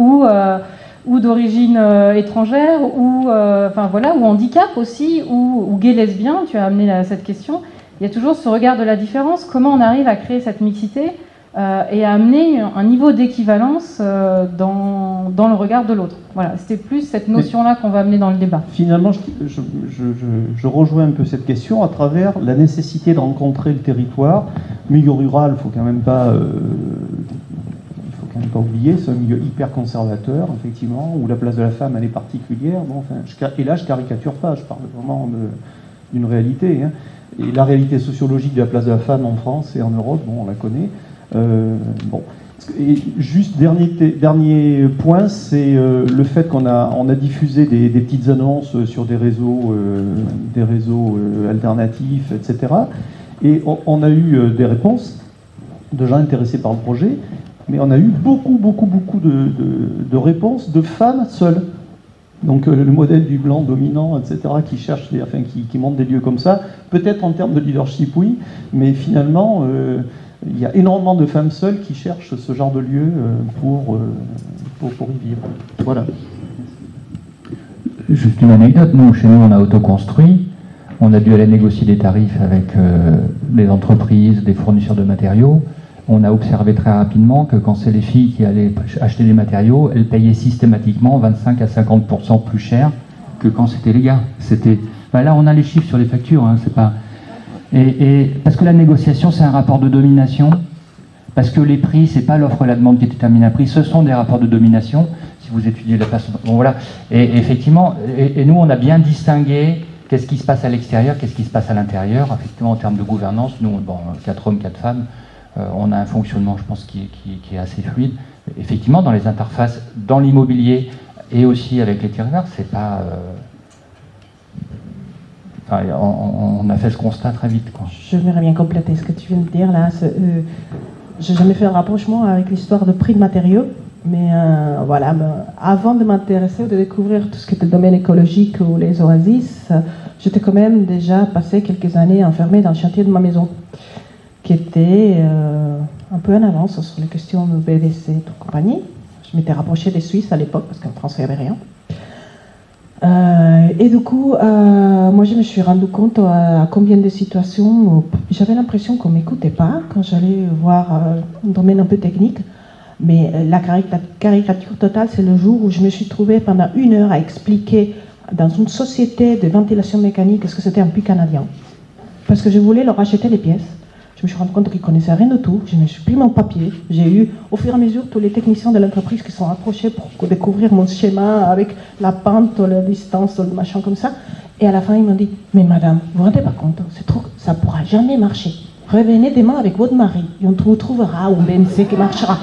ou d'origine étrangère, ou handicap aussi, ou gay lesbien, tu as amené cette question. Il y a toujours ce regard de la différence, comment on arrive à créer cette mixité et à amener un niveau d'équivalence dans le regard de l'autre. Voilà, c'était plus cette notion-là qu'on va amener dans le débat. Finalement, je rejoins un peu cette question à travers la nécessité de rencontrer le territoire. Milieu rural, il ne faut quand même pas oublier, c'est un milieu hyper conservateur, effectivement, où la place de la femme, elle est particulière. Bon, et là, je caricature pas, je parle vraiment d'une réalité. Hein. Et la réalité sociologique de la place de la femme en France et en Europe, bon, on la connaît. Et juste dernier point, c'est le fait qu'on a diffusé des petites annonces sur des réseaux alternatifs, etc. Et on a eu des réponses de gens intéressés par le projet, mais on a eu beaucoup de réponses de femmes seules. Donc le modèle du blanc dominant, etc., qui cherche, qui monte des lieux comme ça, peut-être en termes de leadership, oui, mais finalement, il y a énormément de femmes seules qui cherchent ce genre de lieu pour y vivre. Voilà. Juste une anecdote, nous, chez nous, on a autoconstruit, on a dû aller négocier des tarifs avec des entreprises, des fournisseurs de matériaux. On a observé très rapidement que quand c'est les filles qui allaient acheter des matériaux, elles payaient systématiquement 25 à 50% plus cher que quand c'était les gars. Là, on a les chiffres sur les factures, hein, c'est pas... Et parce que la négociation, c'est un rapport de domination, parce que les prix, c'est pas l'offre et la demande qui déterminent un prix, ce sont des rapports de domination, si vous étudiez la façon... Bon, voilà. Et effectivement, et nous, on a bien distingué qu'est-ce qui se passe à l'extérieur, qu'est-ce qui se passe à l'intérieur. Effectivement, en termes de gouvernance, nous, 4 hommes, 4 femmes, on a un fonctionnement, je pense, qui est assez fluide. Effectivement, dans les interfaces, dans l'immobilier et aussi avec les territoires, c'est pas... on a fait ce constat très vite, quoi. Je voudrais bien compléter ce que tu viens de dire là. J'ai jamais fait un rapprochement avec l'histoire de prix de matériaux, mais voilà. Avant de m'intéresser ou de découvrir tout ce qui était le domaine écologique ou les oasis, j'étais quand même déjà passé quelques années enfermée dans le chantier de ma maison, qui était un peu en avance sur les questions de BDC et toute compagnie. Je m'étais rapprochée des Suisses à l'époque, parce qu'en France, il n'y avait rien. Et du coup, moi, je me suis rendu compte à combien de situations où j'avais l'impression qu'on ne m'écoutait pas quand j'allais voir un domaine un peu technique. Mais la caricature totale, c'est le jour où je me suis trouvée pendant 1 heure à expliquer dans une société de ventilation mécanique ce que c'était un puits canadien. Parce que je voulais leur acheter les pièces. Je me suis rendu compte qu'ils ne connaissaient rien de tout. Je me suis pris mon papier. J'ai eu, au fur et à mesure, tous les techniciens de l'entreprise qui sont approchés pour découvrir mon schéma avec la pente, la distance, le machin comme ça. Et à la fin, ils m'ont dit, mais madame, vous vous rendez pas compte, c'est trop, ça ne pourra jamais marcher. Revenez demain avec votre mari et on vous trouvera un BNC qui marchera.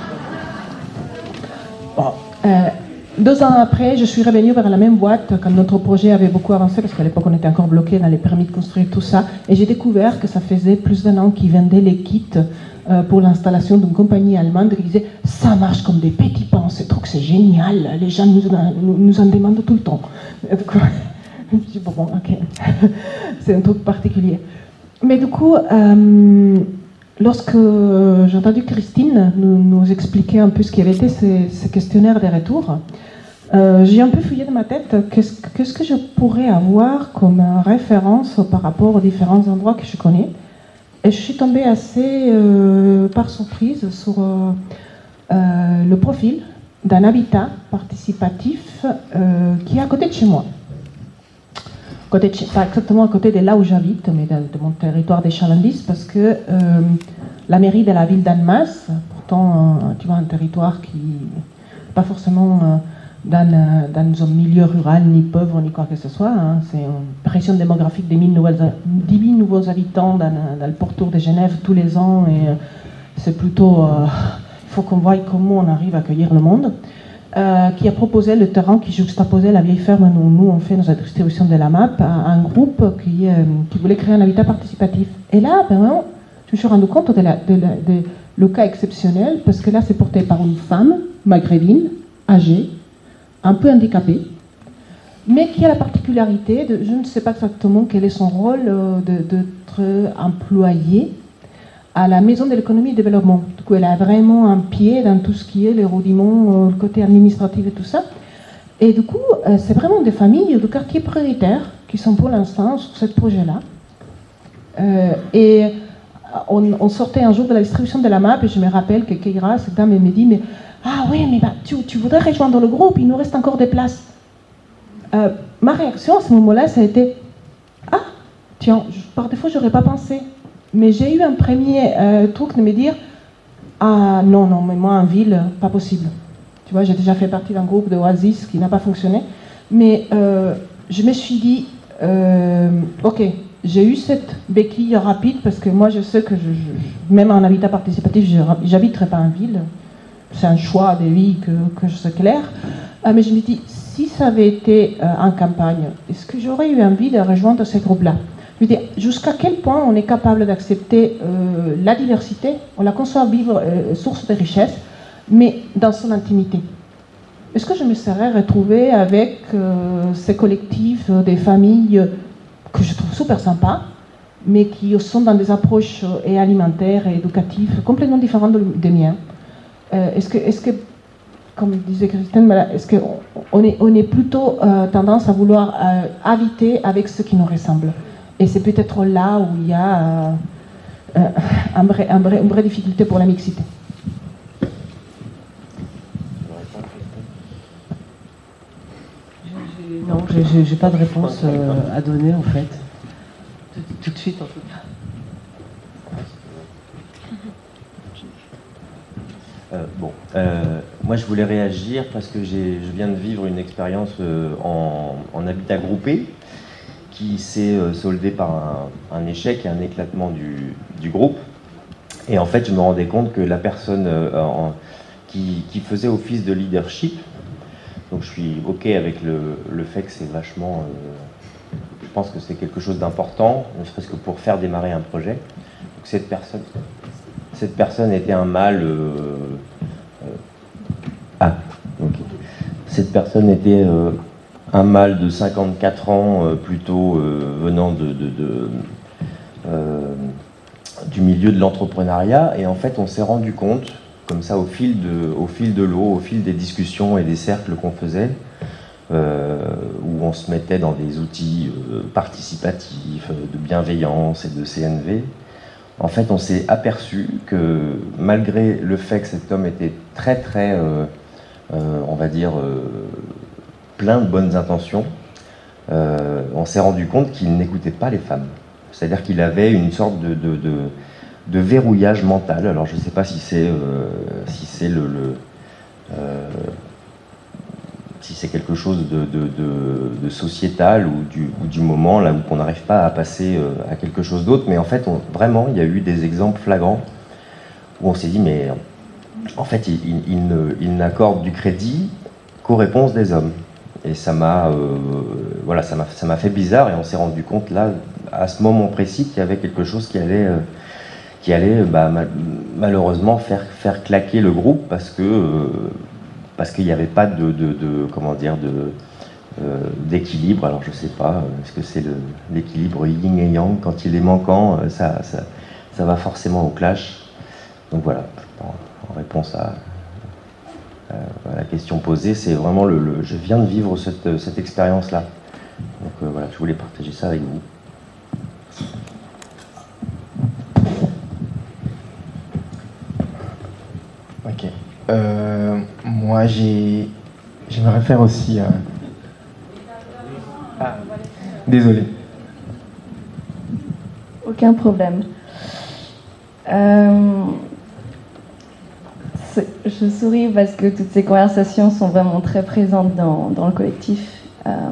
Bon, 2 ans après, je suis revenue vers la même boîte quand notre projet avait beaucoup avancé, parce qu'à l'époque on était encore bloqué dans les permis de construire tout ça, et j'ai découvert que ça faisait plus d'1 an qu'ils vendaient les kits pour l'installation d'une compagnie allemande qui disait « ça marche comme des petits pains, ce truc c'est génial, les gens nous en demandent tout le temps ». Je me suis dit « bon, ok, c'est un truc particulier ». Mais du coup, lorsque j'ai entendu Christine nous expliquer un peu ce qu'avait été ces questionnaires des retours, j'ai un peu fouillé dans ma tête qu'est-ce que je pourrais avoir comme référence par rapport aux différents endroits que je connais. Et je suis tombée assez par surprise sur le profil d'un habitat participatif qui est à côté de chez moi. Pas exactement à côté de là où j'habite, mais de mon territoire des Chalandis, parce que la mairie de la ville d'Annemasse, pourtant, tu vois, un territoire qui n'est pas forcément dans un milieu rural, ni pauvre, ni quoi que ce soit, hein. C'est une pression démographique de 10 000 nouveaux habitants dans le pourtour de Genève tous les ans, et c'est plutôt... il faut qu'on voie comment on arrive à accueillir le monde. Qui a proposé le terrain qui juxtaposait la vieille ferme où nous on fait notre distribution de la map à un groupe qui voulait créer un habitat participatif. Et là, je me suis rendu compte le cas exceptionnel, parce que là c'est porté par une femme maghrébine, âgée, un peu handicapée, mais qui a la particularité de, je ne sais pas exactement quel est son rôle, d'être employée à la Maison de l'économie et du développement. Du coup, elle a vraiment un pied dans tout ce qui est les rudiments, le côté administratif et tout ça. Et du coup, c'est vraiment des familles de quartiers prioritaires qui sont pour l'instant sur ce projet-là. Et on sortait un jour de la distribution de la map, et je me rappelle que Keira, cette dame, elle me dit, mais ah oui, mais bah, tu voudrais rejoindre le groupe, il nous reste encore des places. Ma réaction à ce moment-là, ça a été, ah, tiens, par défaut, j'aurais pas pensé. Mais j'ai eu un premier truc de me dire, ah non, mais moi en ville, pas possible. Tu vois, j'ai déjà fait partie d'un groupe de Oasis qui n'a pas fonctionné. Mais je me suis dit, ok, j'ai eu cette béquille rapide, parce que moi je sais que même en habitat participatif, j'habiterai pas en ville. c'est un choix de vie que je sais clair. Mais je me dis, si ça avait été en campagne, est-ce que j'aurais eu envie de rejoindre ces groupes-là? Je veux dire, jusqu'à quel point on est capable d'accepter la diversité, on la conçoit vivre source de richesse, mais dans son intimité. Est-ce que je me serais retrouvée avec ces collectifs des familles que je trouve super sympas, mais qui sont dans des approches et alimentaires et éducatives complètement différentes des miens? Est-ce que, comme disait Christine, est-ce qu'on est plutôt tendance à vouloir habiter avec ceux qui nous ressemblent? Et c'est peut-être là où il y a une vraie difficulté pour la mixité. Non, j'ai pas de réponse à donner en fait. Tout de suite en tout cas. Moi je voulais réagir parce que je viens de vivre une expérience en habitat groupé qui s'est soldée par un échec et un éclatement du groupe. Et en fait, je me rendais compte que la personne qui faisait office de leadership, donc je suis OK avec le fait que c'est vachement... je pense que c'est quelque chose d'important, ne serait-ce que pour faire démarrer un projet. Donc cette personne était un mâle... Cette personne était... un mâle de 54 ans, plutôt venant du milieu de l'entrepreneuriat. Et en fait, on s'est rendu compte, comme ça, au fil de l'eau, au fil des discussions et des cercles qu'on faisait, où on se mettait dans des outils participatifs, de bienveillance et de CNV, en fait, on s'est aperçu que malgré le fait que cet homme était très, très, on va dire... plein de bonnes intentions, on s'est rendu compte qu'il n'écoutait pas les femmes. C'est-à-dire qu'il avait une sorte de verrouillage mental. Alors je ne sais pas si c'est si c'est quelque chose de sociétal ou du moment là où on n'arrive pas à passer à quelque chose d'autre. Mais en fait, vraiment, il y a eu des exemples flagrants où on s'est dit, mais en fait, il n'accorde du crédit qu'aux réponses des hommes. Et ça m'a voilà, ça m'a fait bizarre, et on s'est rendu compte là, à ce moment précis, qu'il y avait quelque chose qui allait malheureusement faire claquer le groupe, parce qu'il n'y avait pas comment dire, d'équilibre. Alors je sais pas, est-ce que c'est l'équilibre yin et yang? Quand il est manquant, ça va forcément au clash. Donc voilà, en réponse à la question posée, c'est vraiment je viens de vivre cette expérience-là. Donc voilà, je voulais partager ça avec vous. Ok. Moi, j'aimerais faire aussi... Ah, désolé. Aucun problème. Je souris parce que toutes ces conversations sont vraiment très présentes dans le collectif.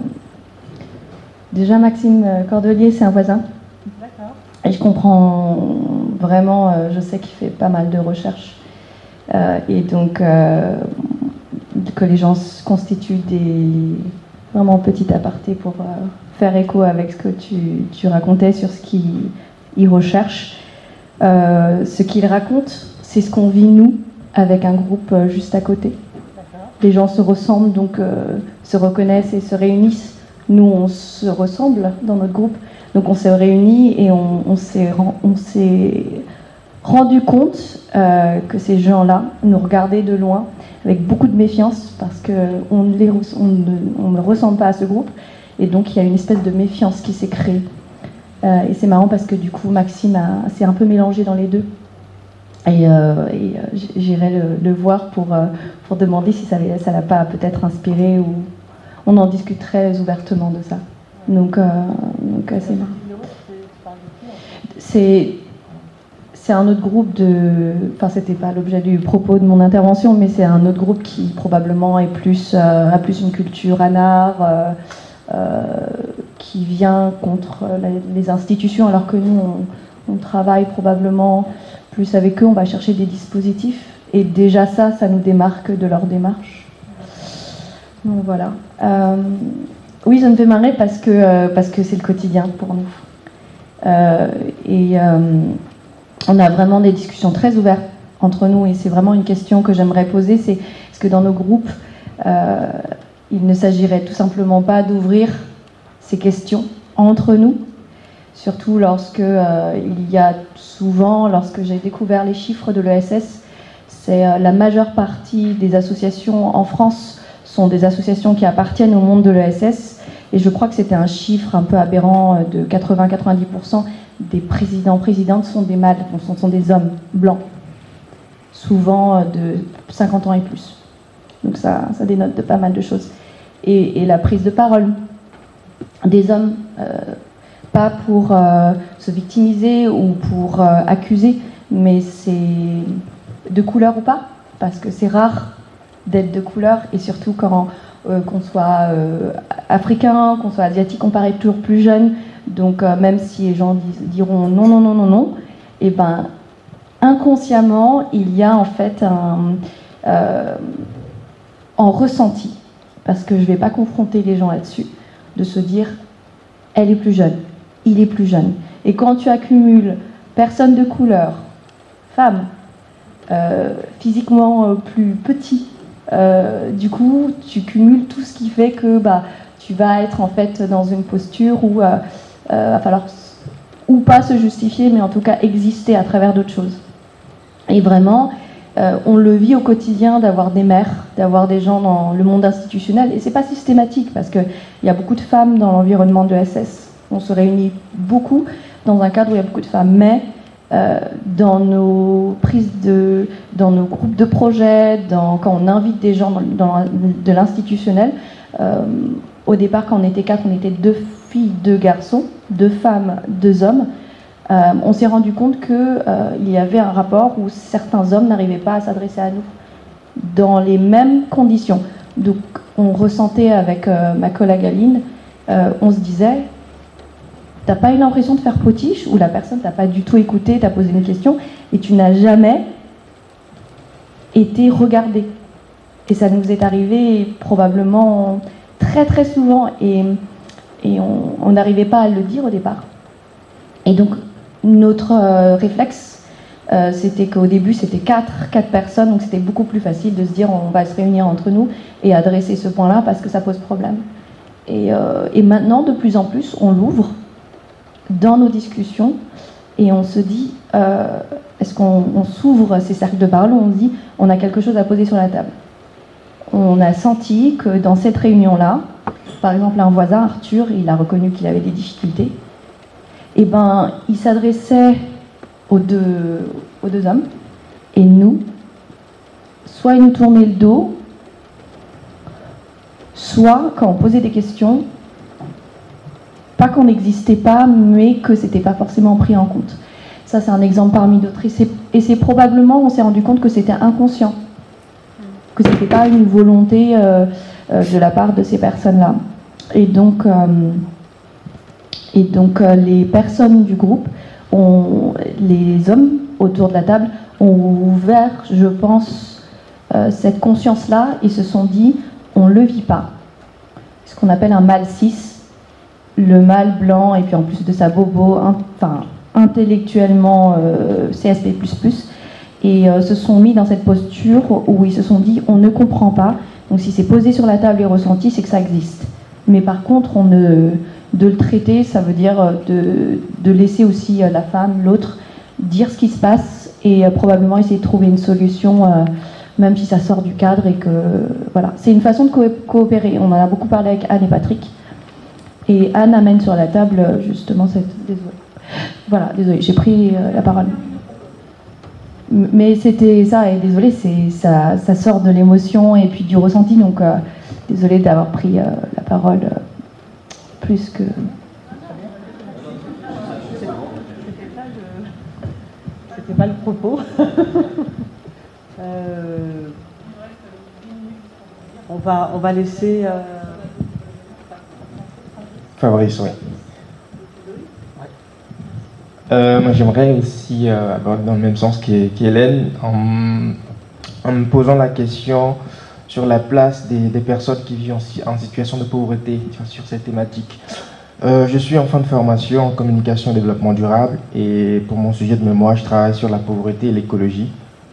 Déjà, Maxime Cordelier, c'est un voisin. D'accord. Et je comprends vraiment, je sais qu'il fait pas mal de recherches. Et donc, que les gens se constituent des vraiment petits apartés pour faire écho avec ce que tu racontais sur ce qu'ils recherchent. Ce qu'ils racontent, c'est ce qu'on vit nous, avec un groupe juste à côté. Les gens se ressemblent, donc se reconnaissent et se réunissent. Nous, on se ressemble dans notre groupe, donc on s'est réunis et on s'est rendu compte que ces gens-là nous regardaient de loin avec beaucoup de méfiance, parce qu'on ne ressemble pas à ce groupe, et donc il y a une espèce de méfiance qui s'est créée. Et c'est marrant parce que du coup Maxime s'est un peu mélangé dans les deux. Et j'irai le voir pour demander si ça l'a pas peut-être inspiré, ou on en discute très ouvertement de ça. Donc c'est marrant. C'est un autre groupe enfin c'était pas l'objet du propos de mon intervention, mais c'est un autre groupe qui probablement a plus une culture anard, qui vient contre les institutions, alors que nous on travaille probablement plus avec eux, on va chercher des dispositifs Et déjà ça nous démarque de leur démarche. Donc voilà. Oui, ça me fait marrer parce que c'est le quotidien pour nous. On a vraiment des discussions très ouvertes entre nous et c'est vraiment une question que j'aimerais poser, c'est est-ce que dans nos groupes, il ne s'agirait tout simplement pas d'ouvrir ces questions entre nous, surtout lorsque il y a souvent, lorsque j'ai découvert les chiffres de l'ESS, c'est la majeure partie des associations en France sont des associations qui appartiennent au monde de l'ESS, et je crois que c'était un chiffre un peu aberrant de 80-90% des présidentes sont des mâles, sont des hommes blancs, souvent de 50 ans et plus. Donc ça dénote de pas mal de choses. Et la prise de parole des hommes, pas pour se victimiser ou pour accuser, mais c'est de couleur ou pas, parce que c'est rare d'être de couleur, et surtout quand qu'on soit africain, qu'on soit asiatique, on paraît toujours plus jeune. Donc même si les gens diront non, non, non, non, non, et ben inconsciemment, il y a en fait en ressenti, parce que je ne vais pas confronter les gens là-dessus, de se dire elle est plus jeune, il est plus jeune. Et quand tu accumules personnes de couleur, femmes, physiquement plus petits, du coup tu cumules tout ce qui fait que tu vas être en fait dans une posture où va falloir ou pas se justifier, mais en tout cas exister à travers d'autres choses. Et vraiment, on le vit au quotidien d'avoir des mères, d'avoir des gens dans le monde institutionnel, et c'est pas systématique parce qu'il y a beaucoup de femmes dans l'environnement de l'ESS. On se réunit beaucoup dans un cadre où il y a beaucoup de femmes, mais dans nos dans nos groupes de projets, quand on invite des gens de l'institutionnel, au départ, quand on était 4, on était 2 filles, 2 garçons, 2 femmes, 2 hommes. On s'est rendu compte qu'il y avait un rapport où certains hommes n'arrivaient pas à s'adresser à nous dans les mêmes conditions. Donc on ressentait avec ma collègue Aline, on se disait, t'as pas eu l'impression de faire potiche, ou la personne t'a pas du tout écouté, t'a posé une question, et tu n'as jamais été regardé. Et ça nous est arrivé probablement très très souvent, et on n'arrivait pas à le dire au départ. Et donc notre réflexe, c'était qu'au début c'était 4 personnes, donc c'était beaucoup plus facile de se dire on va se réunir entre nous et adresser ce point-là parce que ça pose problème. Et maintenant, de plus en plus, on l'ouvre dans nos discussions et on se dit, est-ce qu'on s'ouvre ces cercles de parole, on se dit, on a quelque chose à poser sur la table. On a senti que dans cette réunion-là, par exemple un voisin, Arthur, il a reconnu qu'il avait des difficultés, et ben il s'adressait aux deux hommes, et nous, soit il nous tournait le dos, soit quand on posait des questions, pas qu'on n'existait pas, mais que c'était pas forcément pris en compte. Ça, c'est un exemple parmi d'autres. Et c'est probablement, on s'est rendu compte que c'était inconscient, que c'était pas une volonté de la part de ces personnes-là. Et donc les personnes du groupe, les hommes autour de la table, ont ouvert, je pense, cette conscience-là et se sont dit, on ne le vit pas. Ce qu'on appelle un mâle cis, le mâle blanc, et puis en plus de ça, bobo, intellectuellement CSP++, et se sont mis dans cette posture où ils se sont dit, on ne comprend pas, donc si c'est posé sur la table et ressenti, c'est que ça existe. Mais par contre, de le traiter, ça veut dire de laisser aussi la femme, l'autre, dire ce qui se passe, et probablement essayer de trouver une solution, même si ça sort du cadre, et que, voilà. C'est une façon de coopérer. On en a beaucoup parlé avec Anne et Patrick, et Anne amène sur la table justement cette... Voilà, désolée, j'ai pris la parole. Mais c'était ça, et désolée, ça sort de l'émotion et puis du ressenti, donc désolée d'avoir pris la parole plus que... C'était pas le propos. On va laisser... Fabrice, oui. Moi, j'aimerais aussi aborder dans le même sens qu'Hélène, en me posant la question sur la place des personnes qui vivent en situation de pauvreté sur cette thématique. Je suis en fin de formation en communication et développement durable et pour mon sujet de mémoire, je travaille sur la pauvreté et l'écologie.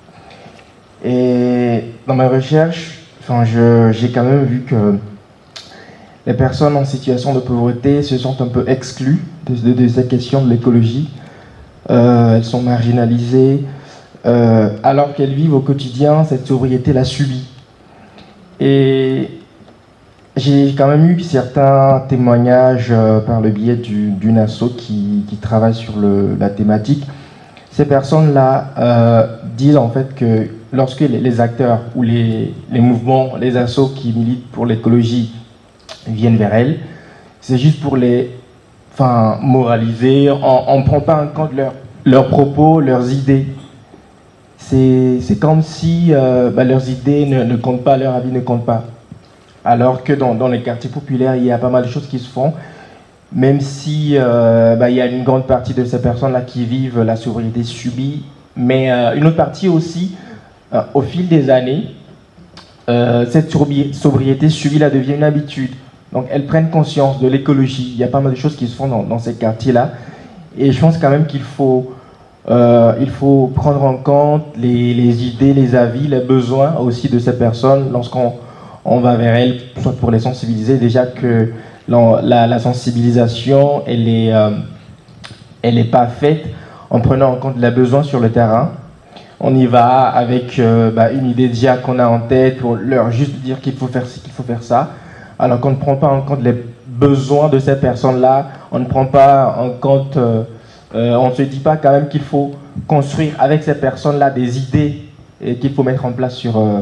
Et dans mes recherches, j'ai quand même vu que les personnes en situation de pauvreté se sentent un peu exclues de cette question de l'écologie. Elles sont marginalisées, alors qu'elles vivent au quotidien, cette sobriété la subit. Et j'ai quand même eu certains témoignages par le biais d'une asso qui travaille sur la thématique. Ces personnes-là disent en fait que lorsque les acteurs ou les mouvements, les assos qui militent pour l'écologie viennent vers elles, c'est juste pour les moraliser, on ne prend pas en compte leurs propos, leurs idées. C'est comme si leurs idées ne comptent pas, leur avis ne compte pas. Alors que dans les quartiers populaires, il y a pas mal de choses qui se font, même si il y a une grande partie de ces personnes-là qui vivent la sobriété subie, mais une autre partie aussi, au fil des années, cette sobriété subie-là devient une habitude. Donc elles prennent conscience de l'écologie. Il y a pas mal de choses qui se font dans ces quartiers-là. Et je pense quand même qu'il faut prendre en compte les idées, les avis, les besoins aussi de ces personnes lorsqu'on va vers elles, soit pour les sensibiliser. Déjà que la sensibilisation, elle est pas faite en prenant en compte les besoins sur le terrain. On y va avec une idée déjà qu'on a en tête pour leur juste dire qu'il faut faire ci, qu'il faut faire ça. Alors qu'on ne prend pas en compte les besoins de ces personnes-là, on ne prend pas en compte, on ne se dit pas quand même qu'il faut construire avec ces personnes-là des idées et qu'il faut mettre en place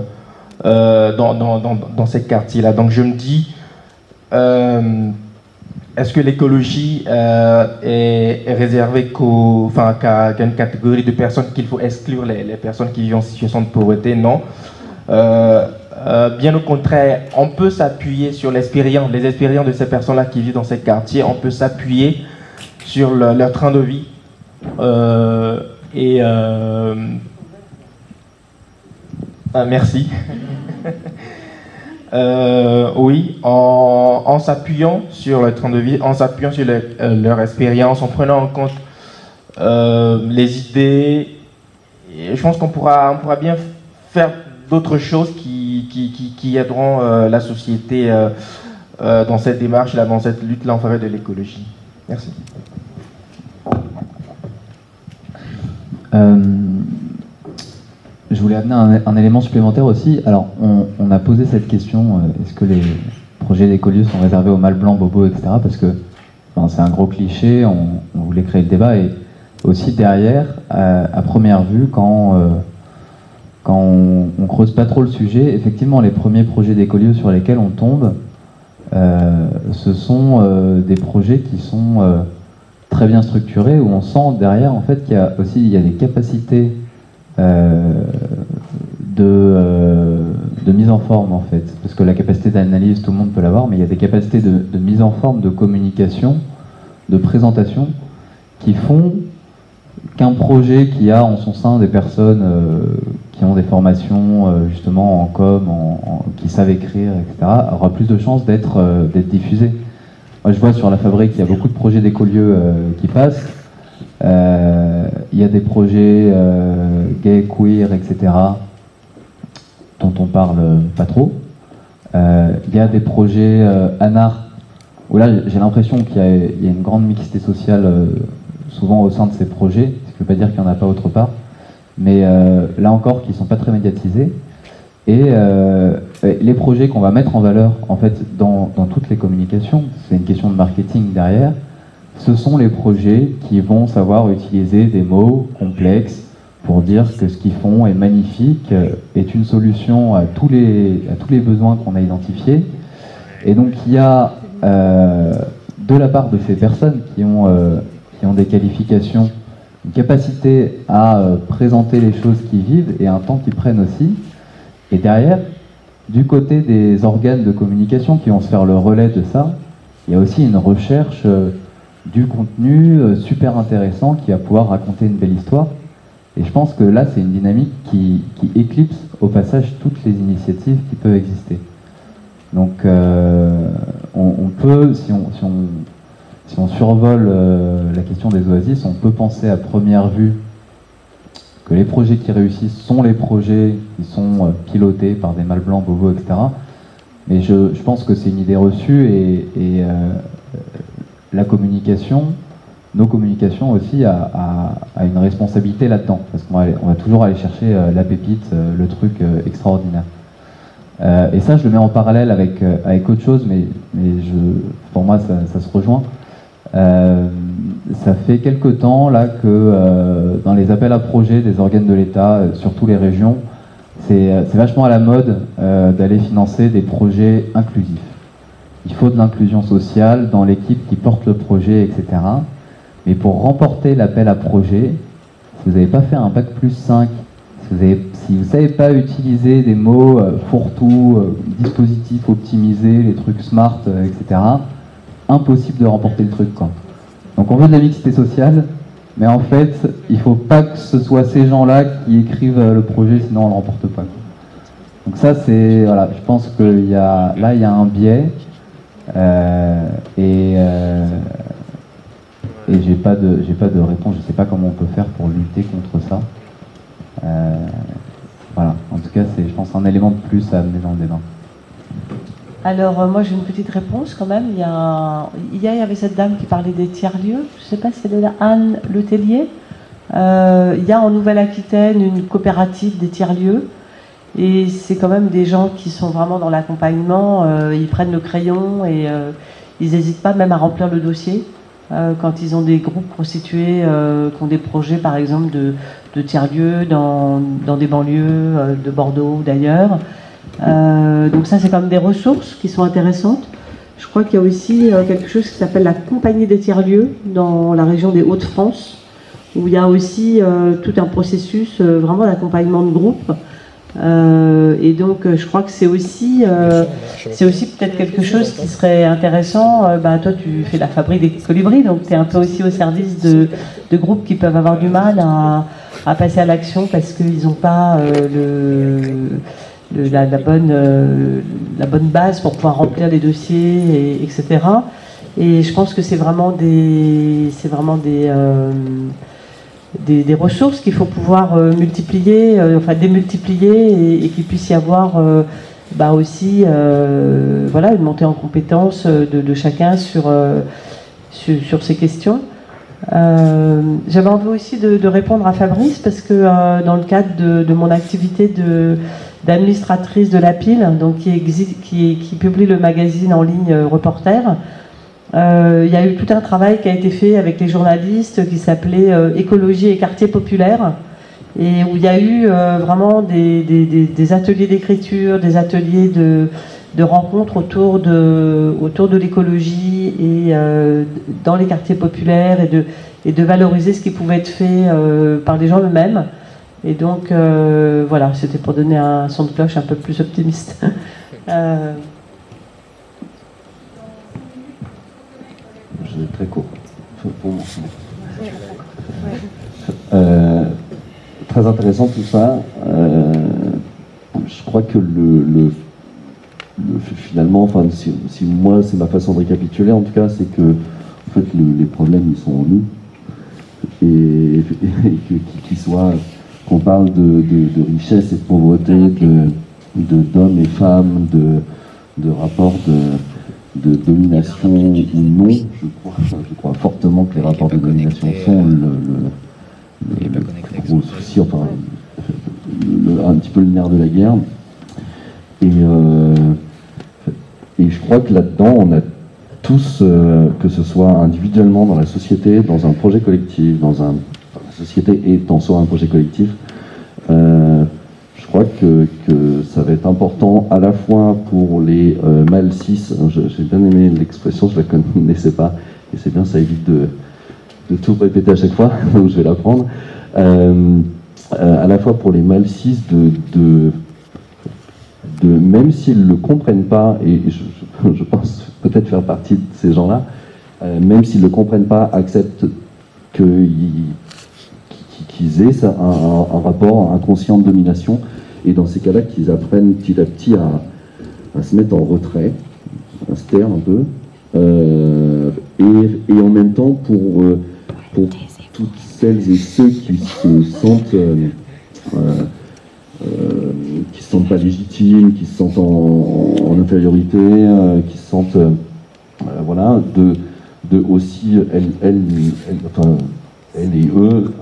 dans ces quartiers-là. Donc je me dis, est-ce que l'écologie est réservée qu'à une catégorie de personnes qu'il faut exclure les personnes qui vivent en situation de pauvreté? Non. Bien au contraire, on peut s'appuyer sur les expériences de ces personnes-là qui vivent dans ces quartiers, on peut s'appuyer sur leur train de vie. Merci. Oui, en s'appuyant sur leur train de vie, en s'appuyant sur leur expérience, en prenant en compte les idées, et je pense qu'on pourra bien faire d'autres choses qui aideront la société dans cette démarche, dans cette lutte-là en faveur de l'écologie. Merci. Je voulais amener un élément supplémentaire aussi. Alors, on a posé cette question, est-ce que les projets d'écolieux sont réservés aux mâles blancs, bobos, etc. Parce que c'est un gros cliché, on voulait créer le débat. Et aussi derrière, à première vue, quand on creuse pas trop le sujet, effectivement, les premiers projets d'écolieux sur lesquels on tombe, ce sont des projets qui sont très bien structurés, où on sent derrière, en fait, qu'il y a des capacités de mise en forme, en fait. Parce que la capacité d'analyse, tout le monde peut l'avoir, mais il y a des capacités de mise en forme, de communication, de présentation, qui font qu'un projet qui a en son sein des personnes qui ont des formations justement en com, qui savent écrire, etc., aura plus de chances d'être diffusé. Moi, je vois sur la Fabrique qu'il y a beaucoup de projets d'écolieux qui passent. Il y a des projets gays, queer, etc., dont on parle pas trop. Il y a des projets anards, où là j'ai l'impression qu'il y a une grande mixité sociale souvent au sein de ces projets, ce qui ne veut pas dire qu'il n'y en a pas autre part, mais là encore qui ne sont pas très médiatisés. Et les projets qu'on va mettre en valeur en fait dans toutes les communications, c'est une question de marketing derrière, ce sont les projets qui vont savoir utiliser des mots complexes pour dire que ce qu'ils font est magnifique, est une solution à tous les besoins qu'on a identifiés. Et donc il y a de la part de ces personnes qui ont des qualifications, une capacité à présenter les choses qu'ils vivent et un temps qu'ils prennent aussi. Et derrière, du côté des organes de communication qui vont se faire le relais de ça, il y a aussi une recherche du contenu super intéressant qui va pouvoir raconter une belle histoire. Et je pense que là, c'est une dynamique qui éclipse au passage toutes les initiatives qui peuvent exister. Donc on peut, si on survole la question des oasis, on peut penser à première vue que les projets qui réussissent sont les projets qui sont pilotés par des mâles blancs, bobos, etc. Mais je pense que c'est une idée reçue et la communication, nos communications aussi, a une responsabilité là-dedans. Parce qu'on va toujours aller chercher la pépite, le truc extraordinaire. Et ça, je le mets en parallèle avec autre chose, mais pour moi, ça se rejoint. Ça fait quelque temps là que dans les appels à projets des organes de l'État, surtout les régions, c'est vachement à la mode d'aller financer des projets inclusifs. Il faut de l'inclusion sociale dans l'équipe qui porte le projet, etc. Mais pour remporter l'appel à projet, si vous n'avez pas fait un Bac+5, si vous ne savez pas utiliser des mots fourre-tout, dispositifs optimisés, les trucs smart, etc., impossible de remporter le truc, quoi. Donc on veut de la mixité sociale, mais en fait, il ne faut pas que ce soit ces gens-là qui écrivent le projet, sinon on ne le remporte pas. Donc ça, c'est... Voilà, je pense qu'il y a... Là, il y a un biais, et j'ai pas de réponse, je ne sais pas comment on peut faire pour lutter contre ça. Voilà, en tout cas, c'est, je pense, un élément de plus à amener dans le débat. Alors, moi, j'ai une petite réponse quand même. Hier, il y avait cette dame qui parlait des tiers-lieux. Je ne sais pas si c'est Anne Letellier. Il y a en Nouvelle-Aquitaine une coopérative des tiers-lieux. Et c'est quand même des gens qui sont vraiment dans l'accompagnement. Ils prennent le crayon et ils n'hésitent pas même à remplir le dossier. Quand ils ont des groupes constitués, qui ont des projets, par exemple, de tiers-lieux dans des banlieues de Bordeaux ou d'ailleurs. Donc ça, c'est quand même des ressources qui sont intéressantes. Je crois qu'il y a aussi quelque chose qui s'appelle la Compagnie des tiers-lieux dans la région des Hauts-de-France, où il y a aussi tout un processus vraiment d'accompagnement de groupe. Et donc je crois que c'est aussi peut-être quelque chose qui serait intéressant. Toi, tu fais la fabrique des colibris, donc tu es un peu aussi au service de groupes qui peuvent avoir du mal à passer à l'action parce qu'ils n'ont pas la bonne base pour pouvoir remplir les dossiers, etc. Et je pense que c'est vraiment des ressources qu'il faut pouvoir multiplier, démultiplier et qu'il puisse y avoir aussi une montée en compétence de chacun sur ces questions. J'avais envie aussi de répondre à Fabrice parce que dans le cadre de mon activité d'administratrice de la pile, donc qui publie le magazine en ligne Reporter, il y a eu tout un travail qui a été fait avec les journalistes qui s'appelait Écologie et quartier populaire, et où il y a eu vraiment des ateliers d'écriture, des ateliers de rencontres autour de l'écologie et dans les quartiers populaires et de valoriser ce qui pouvait être fait par les gens eux-mêmes. Et donc voilà, c'était pour donner un son de cloche un peu plus optimiste. Je vais être très court. Très intéressant tout ça. Je crois que finalement, enfin, si moi c'est ma façon de récapituler, en tout cas, c'est que en fait les problèmes ils sont en nous et qu'ils soient, qu'on parle de richesse et de pauvreté, d'hommes et femmes, de rapports de domination ou non. Je crois fortement que les rapports de domination sont le gros souci, enfin un petit peu le nerf de la guerre. Et je crois que là-dedans, on a tous, que ce soit individuellement dans la société, dans un projet collectif, la société étant soit un projet collectif, je crois que ça va être important à la fois pour les mâles cis. J'ai bien aimé l'expression, je ne la connaissais pas, et c'est bien, ça évite de tout répéter à chaque fois, donc je vais la prendre. À la fois pour les mâles cis, même s'ils ne le comprennent pas, et je pense peut-être faire partie de ces gens-là, même s'ils ne le comprennent pas, acceptent qu'ils qu'ils aient un rapport inconscient de domination, et dans ces cas-là, qu'ils apprennent petit à petit à se mettre en retrait, à se taire un peu, et en même temps pour toutes celles et ceux qui se sentent pas légitimes, qui se sentent en infériorité, qui se sentent voilà, de aussi elles et eux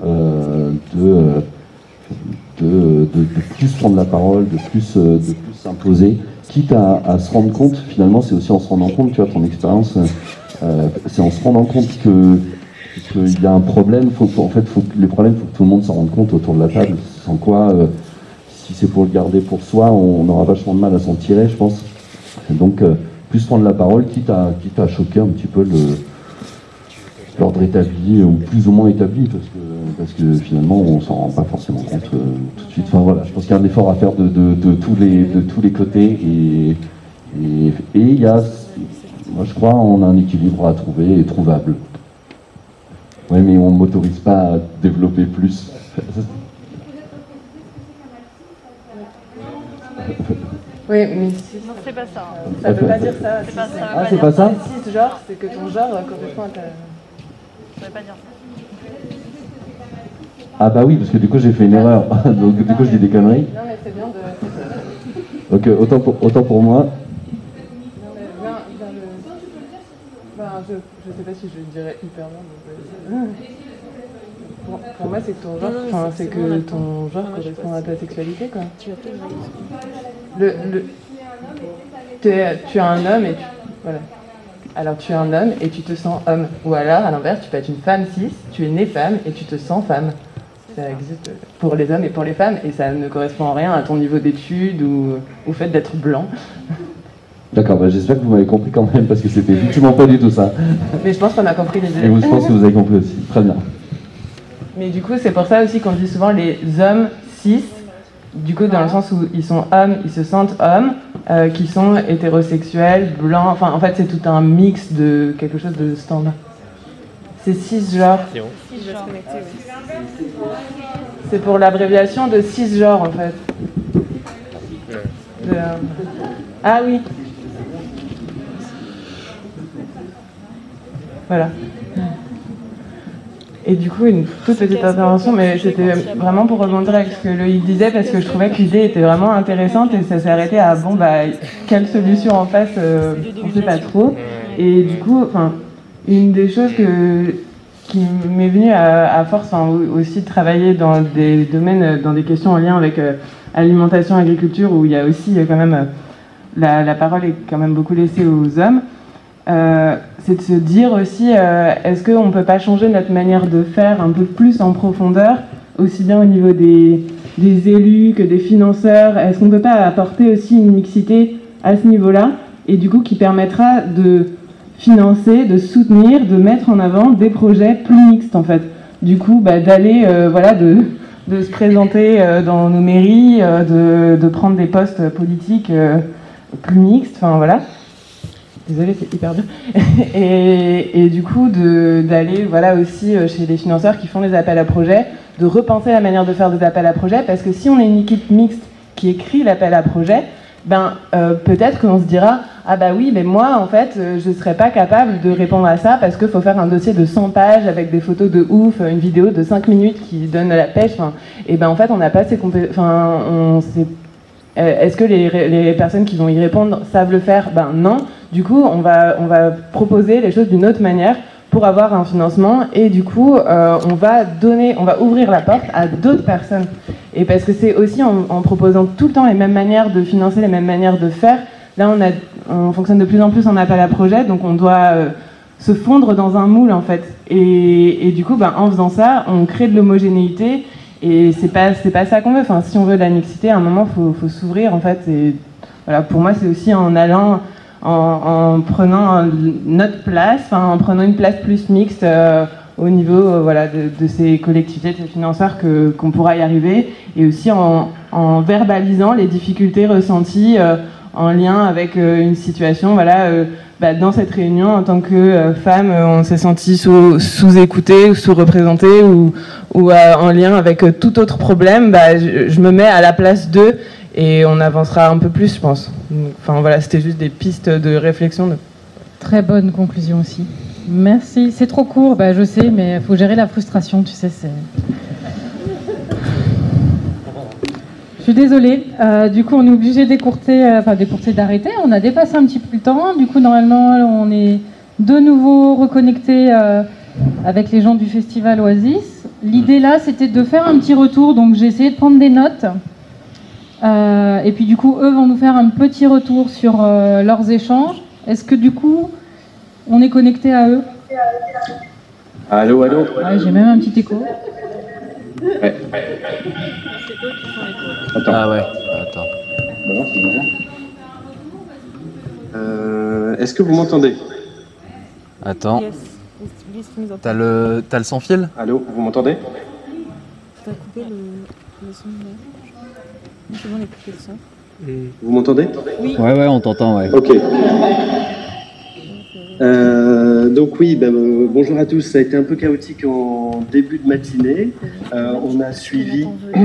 de plus prendre la parole, de plus s'imposer, quitte à se rendre compte, finalement c'est aussi en se rendant compte, tu vois, ton expérience, c'est en se rendant compte qu'il y a un problème, les problèmes, il faut que tout le monde s'en rende compte autour de la table, sans quoi, si c'est pour le garder pour soi, on aura vachement de mal à s'en tirer, je pense. Et donc, plus prendre la parole, quitte à choquer un petit peu l'ordre établi, ou plus ou moins établi, parce que finalement, on s'en rend pas forcément compte tout de suite. Enfin voilà, je pense qu'il y a un effort à faire de tous les côtés, et il y a, moi je crois, on a un équilibre à trouver et trouvable. Oui, mais on ne m'autorise pas à développer plus. Oui, mais non, c'est pas ça. Ça veut pas dire ça. C'est pas ça. Ah, c'est pas ça? Cisgenre, c'est que ton genre correspond à ta... Ça veut pas dire ça. Ah bah oui, parce que du coup j'ai fait une erreur, donc du coup je dis des conneries. Non mais c'est bien de... Ok, autant pour moi. Non mais viens le... Enfin, je sais pas si je le dirais hyper bien. Pour moi c'est que ton genre, enfin, c'est que ton genre correspond à ta sexualité quoi. Tu es un homme et tu... Voilà. Alors tu es un homme et tu te sens homme. Ou alors, à l'inverse, tu peux être une femme cis, tu es née femme et tu te sens femme. Ça existe pour les hommes et pour les femmes, et ça ne correspond en rien à ton niveau d'études ou au fait d'être blanc. D'accord, bah j'espère que vous m'avez compris quand même, parce que c'était effectivement pas du tout ça. Mais je pense qu'on a compris l'idée. Et je pense que vous avez compris aussi, très bien. Mais du coup, c'est pour ça aussi qu'on dit souvent les hommes cis, du coup dans le sens où ils sont hommes, ils se sentent hommes, qui sont hétérosexuels, blancs, enfin en fait c'est tout un mix de quelque chose de standard. C'est cisgenre. C'est pour l'abréviation de cisgenre en fait. Ah oui. Voilà. Et du coup, une toute petite intervention, mais c'était vraiment pour rebondir avec ce que Loïc disait, parce que je trouvais que l'idée était vraiment intéressante et ça s'est arrêté à, bon, bah, quelle solution en face, on ne sait pas trop. Et du coup, enfin, une des choses qui m'est venue à force, aussi de travailler dans des domaines, dans des questions en lien avec alimentation, agriculture, où il y a aussi quand même, la parole est quand même beaucoup laissée aux hommes. C'est de se dire aussi, est-ce qu'on ne peut pas changer notre manière de faire un peu plus en profondeur, aussi bien au niveau des élus que des financeurs? Est-ce qu'on ne peut pas apporter aussi une mixité à ce niveau-là, et du coup qui permettra de financer, de soutenir, de mettre en avant des projets plus mixtes en fait? Du coup, d'aller, voilà, de se présenter dans nos mairies, de prendre des postes politiques plus mixtes, enfin voilà. Désolée, c'est hyper dur. Et du coup, d'aller voilà, aussi chez les financeurs qui font les appels à projets, de repenser la manière de faire des appels à projets, parce que si on est une équipe mixte qui écrit l'appel à projet, peut-être qu'on se dira « Ah bah oui, mais moi, en fait, je ne serais pas capable de répondre à ça parce qu'il faut faire un dossier de 100 pages avec des photos de ouf, une vidéo de 5 minutes qui donne la pêche. » Et en fait, on n'a pas ces compétences. Est-ce que les personnes qui vont y répondre savent le faire? Non. Du coup, on va proposer les choses d'une autre manière pour avoir un financement, et du coup, on va ouvrir la porte à d'autres personnes. Et parce que c'est aussi en proposant tout le temps les mêmes manières de financer, les mêmes manières de faire. Là, on fonctionne de plus en plus en appel à projet, donc on doit se fondre dans un moule en fait. Et du coup, en faisant ça, on crée de l'homogénéité. Et c'est pas ça qu'on veut. Enfin, si on veut de la mixité, à un moment, faut s'ouvrir en fait. Et voilà, pour moi, c'est aussi en allant, en prenant notre place, en prenant une place plus mixte au niveau voilà, de ces collectivités, de ces financeurs qu'on pourra y arriver, et aussi en verbalisant les difficultés ressenties en lien avec une situation, voilà, dans cette réunion, en tant que femme, on s'est senti sous-écoutée ou sous-représentée ou en lien avec tout autre problème, je me mets à la place d'eux et on avancera un peu plus, je pense. Enfin voilà, c'était juste des pistes de réflexion. Très bonne conclusion aussi. Merci. C'est trop court, je sais, mais il faut gérer la frustration, tu sais, Je suis désolée. Du coup, on est obligé d'écourter, d'arrêter. On a dépassé un petit peu le temps. Du coup, normalement, on est de nouveau reconnecté avec les gens du Festival Oasis. L'idée là, c'était de faire un petit retour. Donc, j'ai essayé de prendre des notes. Et puis, du coup, eux vont nous faire un petit retour sur leurs échanges. Est-ce que, du coup, on est connecté à eux? Allô, allô. Ouais, j'ai même un petit écho. Ouais. Attends. Ah ouais, attends. Bon, c'est bizarre. Est-ce que vous m'entendez? Attends. T'as le sans fil? Allô, vous m'entendez? T'as coupé le son là. C'est bon, on a coupé le son. Vous m'entendez? Oui. Ouais, on t'entend, ouais. Ok. Donc oui, bonjour à tous. Ça a été un peu chaotique en début de matinée. On a suivi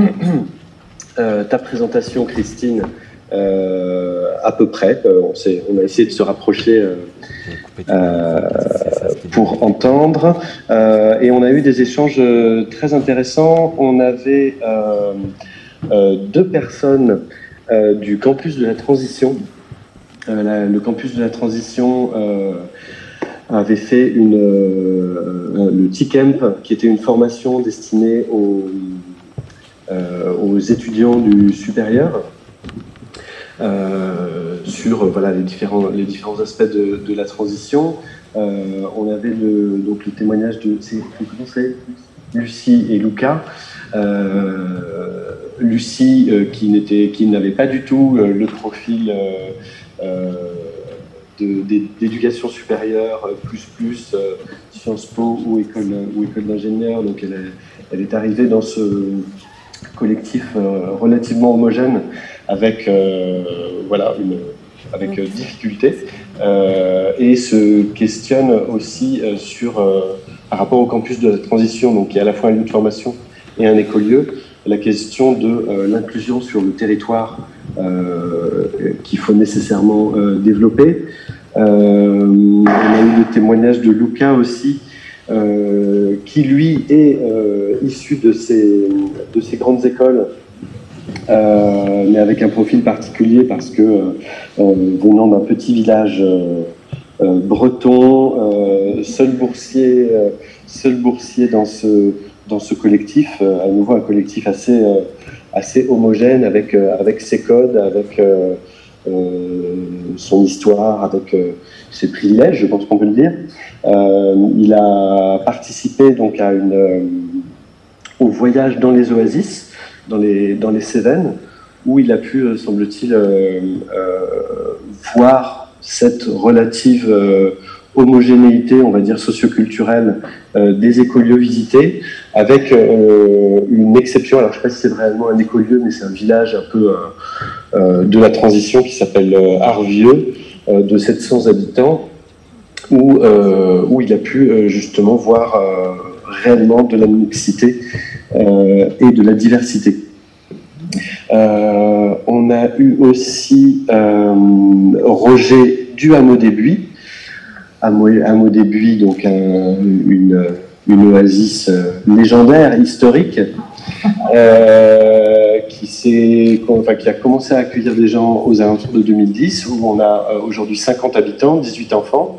ta présentation, Christine, à peu près. On a essayé de se rapprocher pour entendre. Et on a eu des échanges très intéressants. On avait 2 personnes du campus de la transition. Le campus de la transition avait fait le T-Camp, qui était une formation destinée aux étudiants du supérieur sur les différents aspects de la transition. On avait donc le témoignage de Lucie et Luca. Lucie qui n'avait pas du tout le profil d'éducation supérieure plus Sciences Po ou école d'ingénieur. Donc elle est arrivée dans ce collectif relativement homogène avec difficulté et se questionne aussi par rapport au campus de la transition, donc qui est à la fois un lieu de formation et un écolieu, la question de l'inclusion sur le territoire qu'il faut nécessairement développer. On a eu le témoignage de Luca aussi, qui lui est issu de ces grandes écoles, mais avec un profil particulier parce que venant d'un petit village breton, seul boursier dans ce collectif, à nouveau un collectif assez homogène avec ses codes, avec son histoire, avec ses privilèges, je pense qu'on peut le dire. Il a participé donc au voyage dans les oasis, dans les Cévennes, où il a pu, semble-t-il, voir cette relative homogénéité, on va dire, socioculturelle des écolieux visités, avec une exception. Alors je ne sais pas si c'est réellement un écolieu, mais c'est un village un peu de la transition qui s'appelle Arvieux, de 700 habitants, où il a pu justement voir réellement de la mixité et de la diversité. On a eu aussi Roger du Hameau des Buis. Hameau des Buis, donc une oasis légendaire, historique, qui a commencé à accueillir des gens aux alentours de 2010, où on a aujourd'hui 50 habitants, 18 enfants,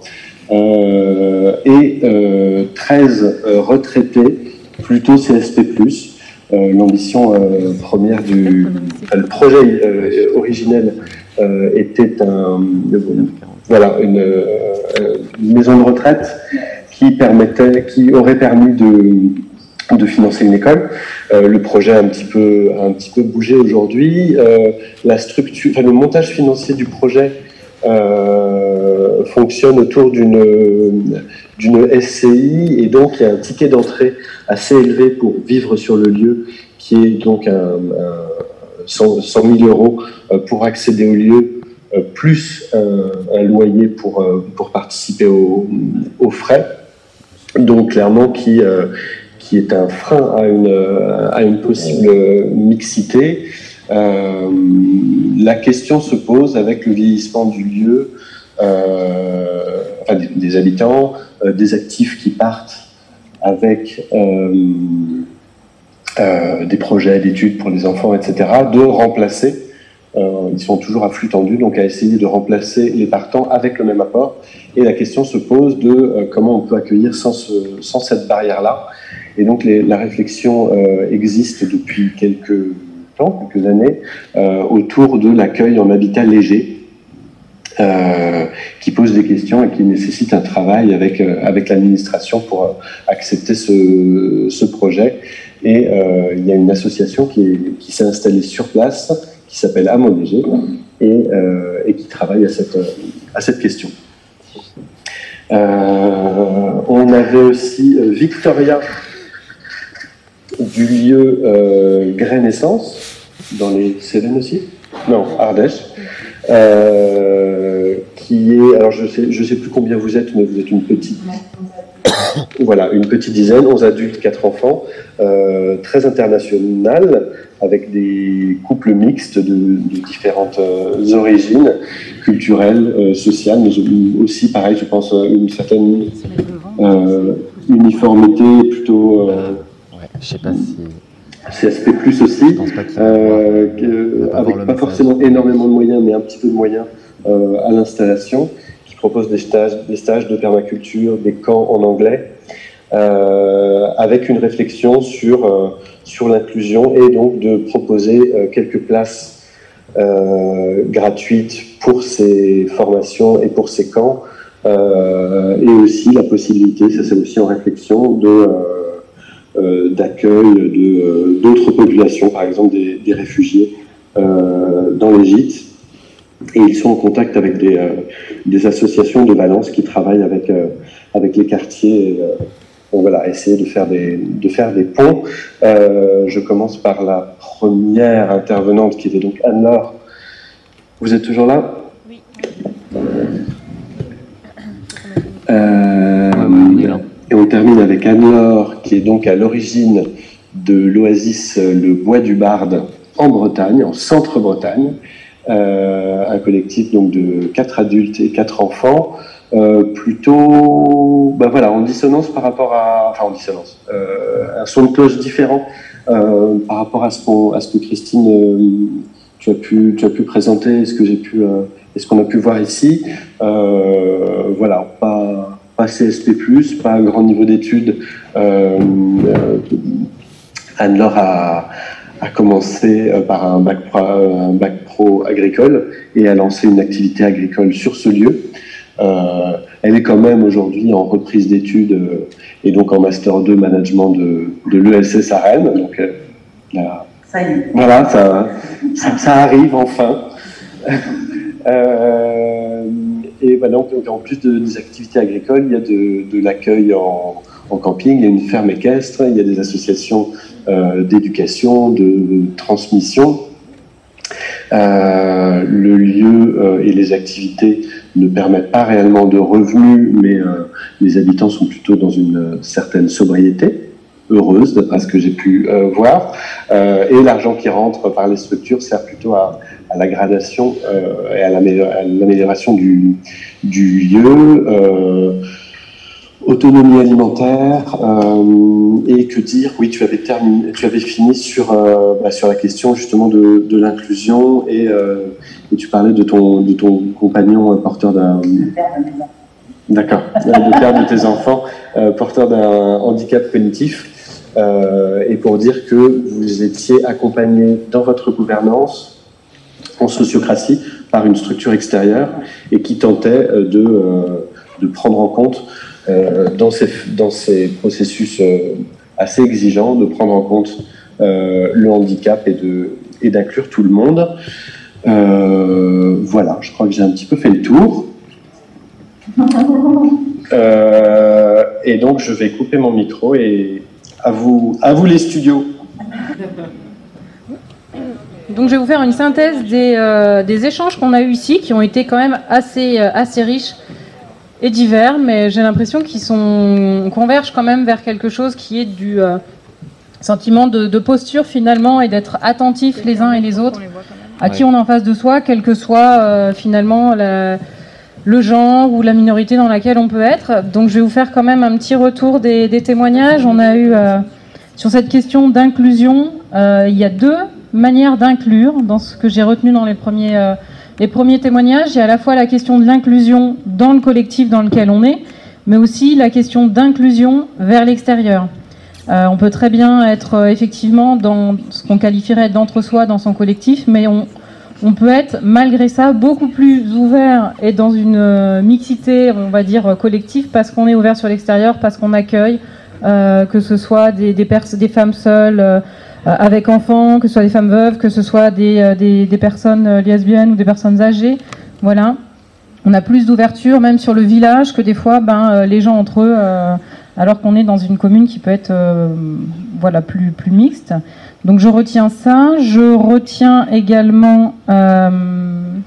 et 13 retraités, plutôt CSP+. L'ambition première le projet originel était une maison de retraite qui aurait permis de financer une école. Le projet a un petit peu bougé aujourd'hui. Le montage financier du projet fonctionne autour d'une SCI, et donc il y a un ticket d'entrée assez élevé pour vivre sur le lieu, qui est donc 100 000 € pour accéder au lieu, plus un loyer pour participer aux frais. Donc clairement qui est un frein à une possible mixité. La question se pose avec le vieillissement du lieu, enfin des habitants, des actifs qui partent avec des projets d'études pour les enfants, etc., de remplacer. Ils sont toujours à flux tendu, donc à essayer de remplacer les partants avec le même apport. Et la question se pose de comment on peut accueillir sans cette barrière-là. Et donc la réflexion existe depuis quelques années, autour de l'accueil en habitat léger, qui pose des questions et qui nécessite un travail avec l'administration pour accepter ce projet. Et il y a une association qui s'est installée sur place, qui s'appelle Amo Léger, et qui travaille à cette question. On avait aussi Victoria du lieu Graine Essence, dans les Cévennes aussi, non, Ardèche, qui est, alors je sais plus combien vous êtes, mais vous êtes une petite, voilà, une petite dizaine, 11 adultes, 4 enfants, très international, avec des couples mixtes de différentes origines culturelles, sociales, mais aussi, pareil, je pense, une certaine uniformité plutôt... je sais pas si... CSP+, aussi, avec pas forcément énormément de moyens, mais un petit peu de moyens à l'installation, qui propose des stages de permaculture, des camps en anglais, avec une réflexion sur l'inclusion et donc de proposer quelques places gratuites pour ces formations et pour ces camps, et aussi la possibilité, ça c'est aussi en réflexion, d'accueil d'autres populations, par exemple des réfugiés dans les gîtes. Et ils sont en contact avec des associations de Valence qui travaillent avec les quartiers. Donc voilà, essayer de faire des ponts. Je commence par la première intervenante qui était donc Anne-Laure. Vous êtes toujours là? Oui. Et on termine avec Anne-Laure, qui est donc à l'origine de l'Oasis Le Bois du Barde en Bretagne, en centre-Bretagne, un collectif donc de 4 adultes et 4 enfants, plutôt, voilà, en dissonance par rapport à, enfin en dissonance, un son de cloche différent par rapport à ce que Christine, tu as pu présenter, ce qu'on a pu voir ici. Voilà, pas CSP+, pas un grand niveau d'études. Anne-Laure a commencé par un bac pro agricole et a lancé une activité agricole sur ce lieu. Elle est quand même aujourd'hui en reprise d'études et donc en Master 2 Management de l'ESS à Rennes. Donc, ça y est. Voilà, ça arrive enfin. Et voilà, donc, en plus des activités agricoles, il y a de l'accueil en camping, il y a une ferme équestre, il y a des associations d'éducation, de transmission. Le lieu et les activités ne permettent pas réellement de revenus, mais les habitants sont plutôt dans une certaine sobriété, heureuse, d'après ce que j'ai pu voir. Et l'argent qui rentre par les structures sert plutôt à la gradation et à l'amélioration du lieu, autonomie alimentaire, et que dire, oui, tu avais fini sur la question justement de l'inclusion et tu parlais de ton compagnon porteur d'un... D'accord, le père de tes enfants porteur d'un handicap cognitif, et pour dire que vous étiez accompagné dans votre gouvernance en sociocratie par une structure extérieure et qui tentait de prendre en compte dans ces processus assez exigeants, de prendre en compte le handicap et d'inclure tout le monde. Voilà, je crois que j'ai un petit peu fait le tour. Et donc je vais couper mon micro et à vous les studios. Donc je vais vous faire une synthèse des échanges qu'on a eus ici, qui ont été quand même assez riches et divers, mais j'ai l'impression qu'ils convergent quand même vers quelque chose qui est du sentiment de posture finalement, et d'être attentifs les uns et les autres à qui on est en face de soi, quel que soit finalement le genre ou la minorité dans laquelle on peut être. Donc je vais vous faire quand même un petit retour des témoignages. On a eu sur cette question d'inclusion, il y a deux manière d'inclure dans ce que j'ai retenu dans les premiers témoignages. Il y a à la fois la question de l'inclusion dans le collectif dans lequel on est, mais aussi la question d'inclusion vers l'extérieur. On peut très bien être effectivement dans ce qu'on qualifierait d'entre-soi dans son collectif, mais on peut être malgré ça beaucoup plus ouvert et dans une mixité, on va dire, collective, parce qu'on est ouvert sur l'extérieur, parce qu'on accueille, que ce soit des femmes seules, avec enfants, que ce soit des femmes veuves, que ce soit des personnes lesbiennes ou des personnes âgées. Voilà. On a plus d'ouverture, même sur le village, que des fois, les gens entre eux, alors qu'on est dans une commune qui peut être voilà, plus mixte. Donc je retiens ça. Je retiens également... pardon.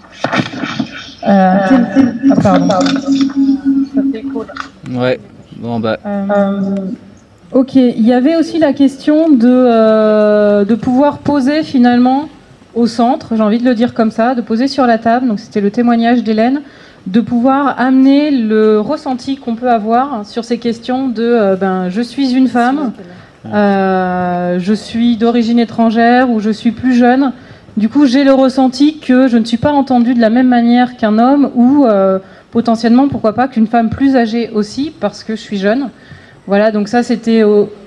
Ça fait cool. Ouais, bon bah... Ok, il y avait aussi la question de pouvoir poser finalement au centre, j'ai envie de le dire comme ça, de poser sur la table, donc c'était le témoignage d'Hélène, de pouvoir amener le ressenti qu'on peut avoir sur ces questions de je suis une femme, je suis d'origine étrangère ou je suis plus jeune, du coup j'ai le ressenti que je ne suis pas entendue de la même manière qu'un homme ou potentiellement pourquoi pas qu'une femme plus âgée aussi parce que je suis jeune. Voilà, donc ça c'était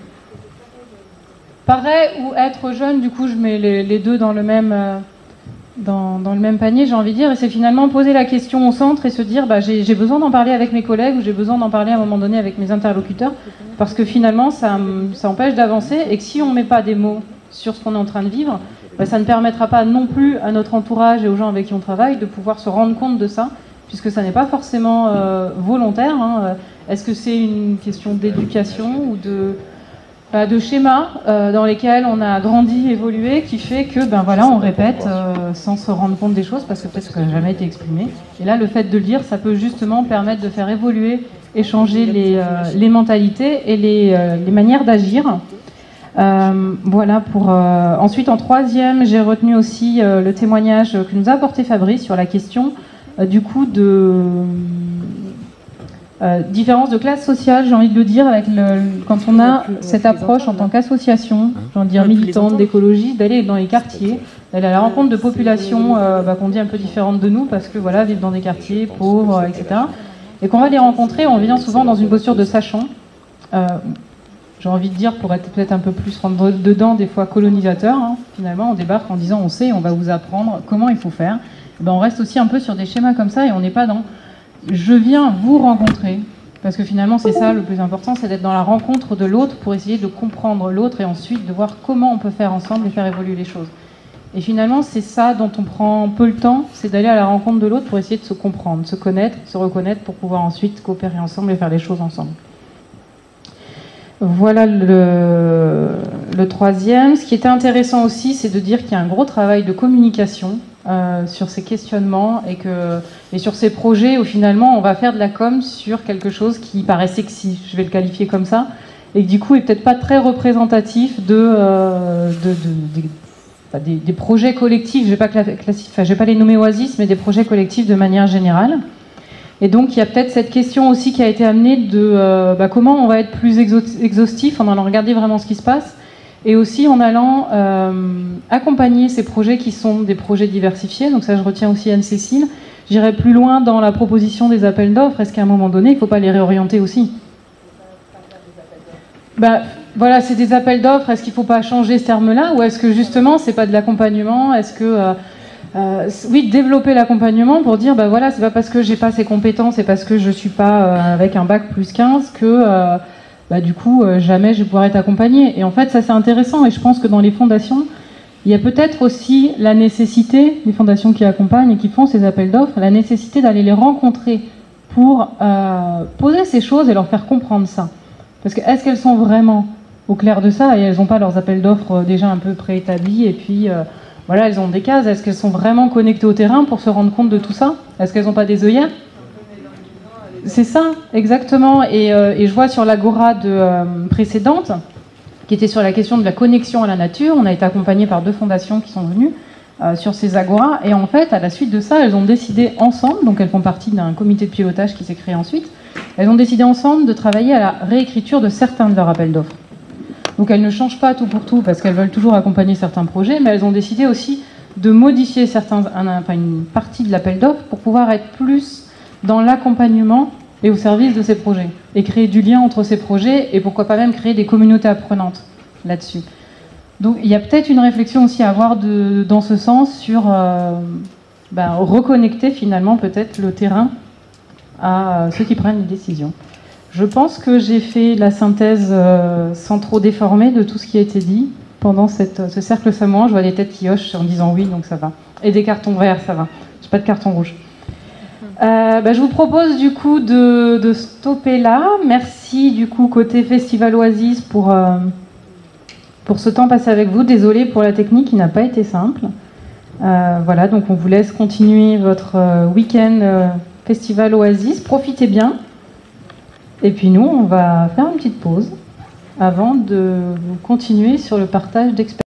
pareil ou être jeune, du coup je mets les deux dans le même panier, j'ai envie de dire, et c'est finalement poser la question au centre et se dire j'ai besoin d'en parler avec mes collègues ou j'ai besoin d'en parler à un moment donné avec mes interlocuteurs parce que finalement ça empêche d'avancer et que si on ne met pas des mots sur ce qu'on est en train de vivre, ça ne permettra pas non plus à notre entourage et aux gens avec qui on travaille de pouvoir se rendre compte de ça puisque ça n'est pas forcément volontaire. Est-ce que c'est une question d'éducation ou de schémas dans lesquels on a grandi, évolué, qui fait que voilà, on répète sans se rendre compte des choses parce que peut-être que ça n'a jamais été exprimé. Et là, le fait de le dire, ça peut justement permettre de faire évoluer et changer les mentalités et les manières d'agir. Voilà pour. Ensuite, en troisième, j'ai retenu aussi le témoignage que nous a apporté Fabrice sur la question du coup de différence de classe sociale, j'ai envie de le dire, avec quand on a cette approche en tant qu'association, j'ai envie de dire militante d'écologie, d'aller dans les quartiers, d'aller à la rencontre de populations qu'on dit un peu différentes de nous, parce que voilà, vivent dans des quartiers pauvres, etc. Et qu'on va les rencontrer, on vient souvent dans une posture de sachant, j'ai envie de dire, pour être peut-être un peu plus rendre dedans, des fois colonisateur, finalement, on débarque en disant on sait, on va vous apprendre comment il faut faire. On reste aussi un peu sur des schémas comme ça et on n'est pas dans je viens vous rencontrer, parce que finalement c'est ça le plus important, c'est d'être dans la rencontre de l'autre pour essayer de comprendre l'autre et ensuite de voir comment on peut faire ensemble et faire évoluer les choses. Et finalement c'est ça dont on prend peu le temps, c'est d'aller à la rencontre de l'autre pour essayer de se comprendre, se connaître, se reconnaître pour pouvoir ensuite coopérer ensemble et faire les choses ensemble. Voilà le troisième. Ce qui était intéressant aussi, c'est de dire qu'il y a un gros travail de communication sur ces questionnements et sur ces projets où finalement on va faire de la com sur quelque chose qui paraît sexy, je vais le qualifier comme ça, et que du coup est peut-être pas très représentatif des projets collectifs, je vais pas les nommer Oasis, mais des projets collectifs de manière générale. Et donc il y a peut-être cette question aussi qui a été amenée de comment on va être plus exhaustif en allant regarder vraiment ce qui se passe et aussi en allant accompagner ces projets qui sont des projets diversifiés. Donc ça je retiens aussi Anne-Cécile. J'irai plus loin dans la proposition des appels d'offres. Est-ce qu'à un moment donné il ne faut pas les réorienter aussi ? Voilà, c'est des appels d'offres. Est-ce qu'il ne faut pas changer ce terme-là ou est-ce que justement c'est pas de l'accompagnement ? Est-ce que oui, développer l'accompagnement pour dire voilà, c'est pas parce que j'ai pas ces compétences et parce que je suis pas avec un bac plus 15 que du coup jamais je vais pouvoir être accompagnée. Et en fait ça c'est intéressant et je pense que dans les fondations il y a peut-être aussi la nécessité, les fondations qui accompagnent et qui font ces appels d'offres, la nécessité d'aller les rencontrer pour poser ces choses et leur faire comprendre ça. Parce que est-ce qu'elles sont vraiment au clair de ça et elles n'ont pas leurs appels d'offres déjà un peu préétablis et puis voilà, elles ont des cases. Est-ce qu'elles sont vraiment connectées au terrain pour se rendre compte de tout ça? Est-ce qu'elles n'ont pas des œillères? C'est ça, exactement. Et je vois sur l'agora précédente, qui était sur la question de la connexion à la nature, on a été accompagné par 2 fondations qui sont venues sur ces agoras. Et en fait, à la suite de ça, elles ont décidé ensemble, donc elles font partie d'un comité de pilotage qui s'est créé ensuite, elles ont décidé ensemble de travailler à la réécriture de certains de leurs appels d'offres. Donc elles ne changent pas tout pour tout parce qu'elles veulent toujours accompagner certains projets, mais elles ont décidé aussi de modifier une partie de l'appel d'offres pour pouvoir être plus dans l'accompagnement et au service de ces projets, et créer du lien entre ces projets, et pourquoi pas même créer des communautés apprenantes là-dessus. Donc il y a peut-être une réflexion aussi à avoir dans ce sens sur reconnecter finalement peut-être le terrain à ceux qui prennent les décisions. Je pense que j'ai fait la synthèse sans trop déformer de tout ce qui a été dit pendant ce cercle samoan. Je vois des têtes qui hochent en disant oui, donc ça va. Et des cartons verts, ça va. J'ai pas de carton rouge. Je vous propose du coup de stopper là. Merci du coup côté Festival Oasis pour ce temps passé avec vous. Désolée pour la technique qui n'a pas été simple. Voilà, donc on vous laisse continuer votre week-end Festival Oasis. Profitez bien. Et puis nous, on va faire une petite pause avant de vous continuer sur le partage d'expériences.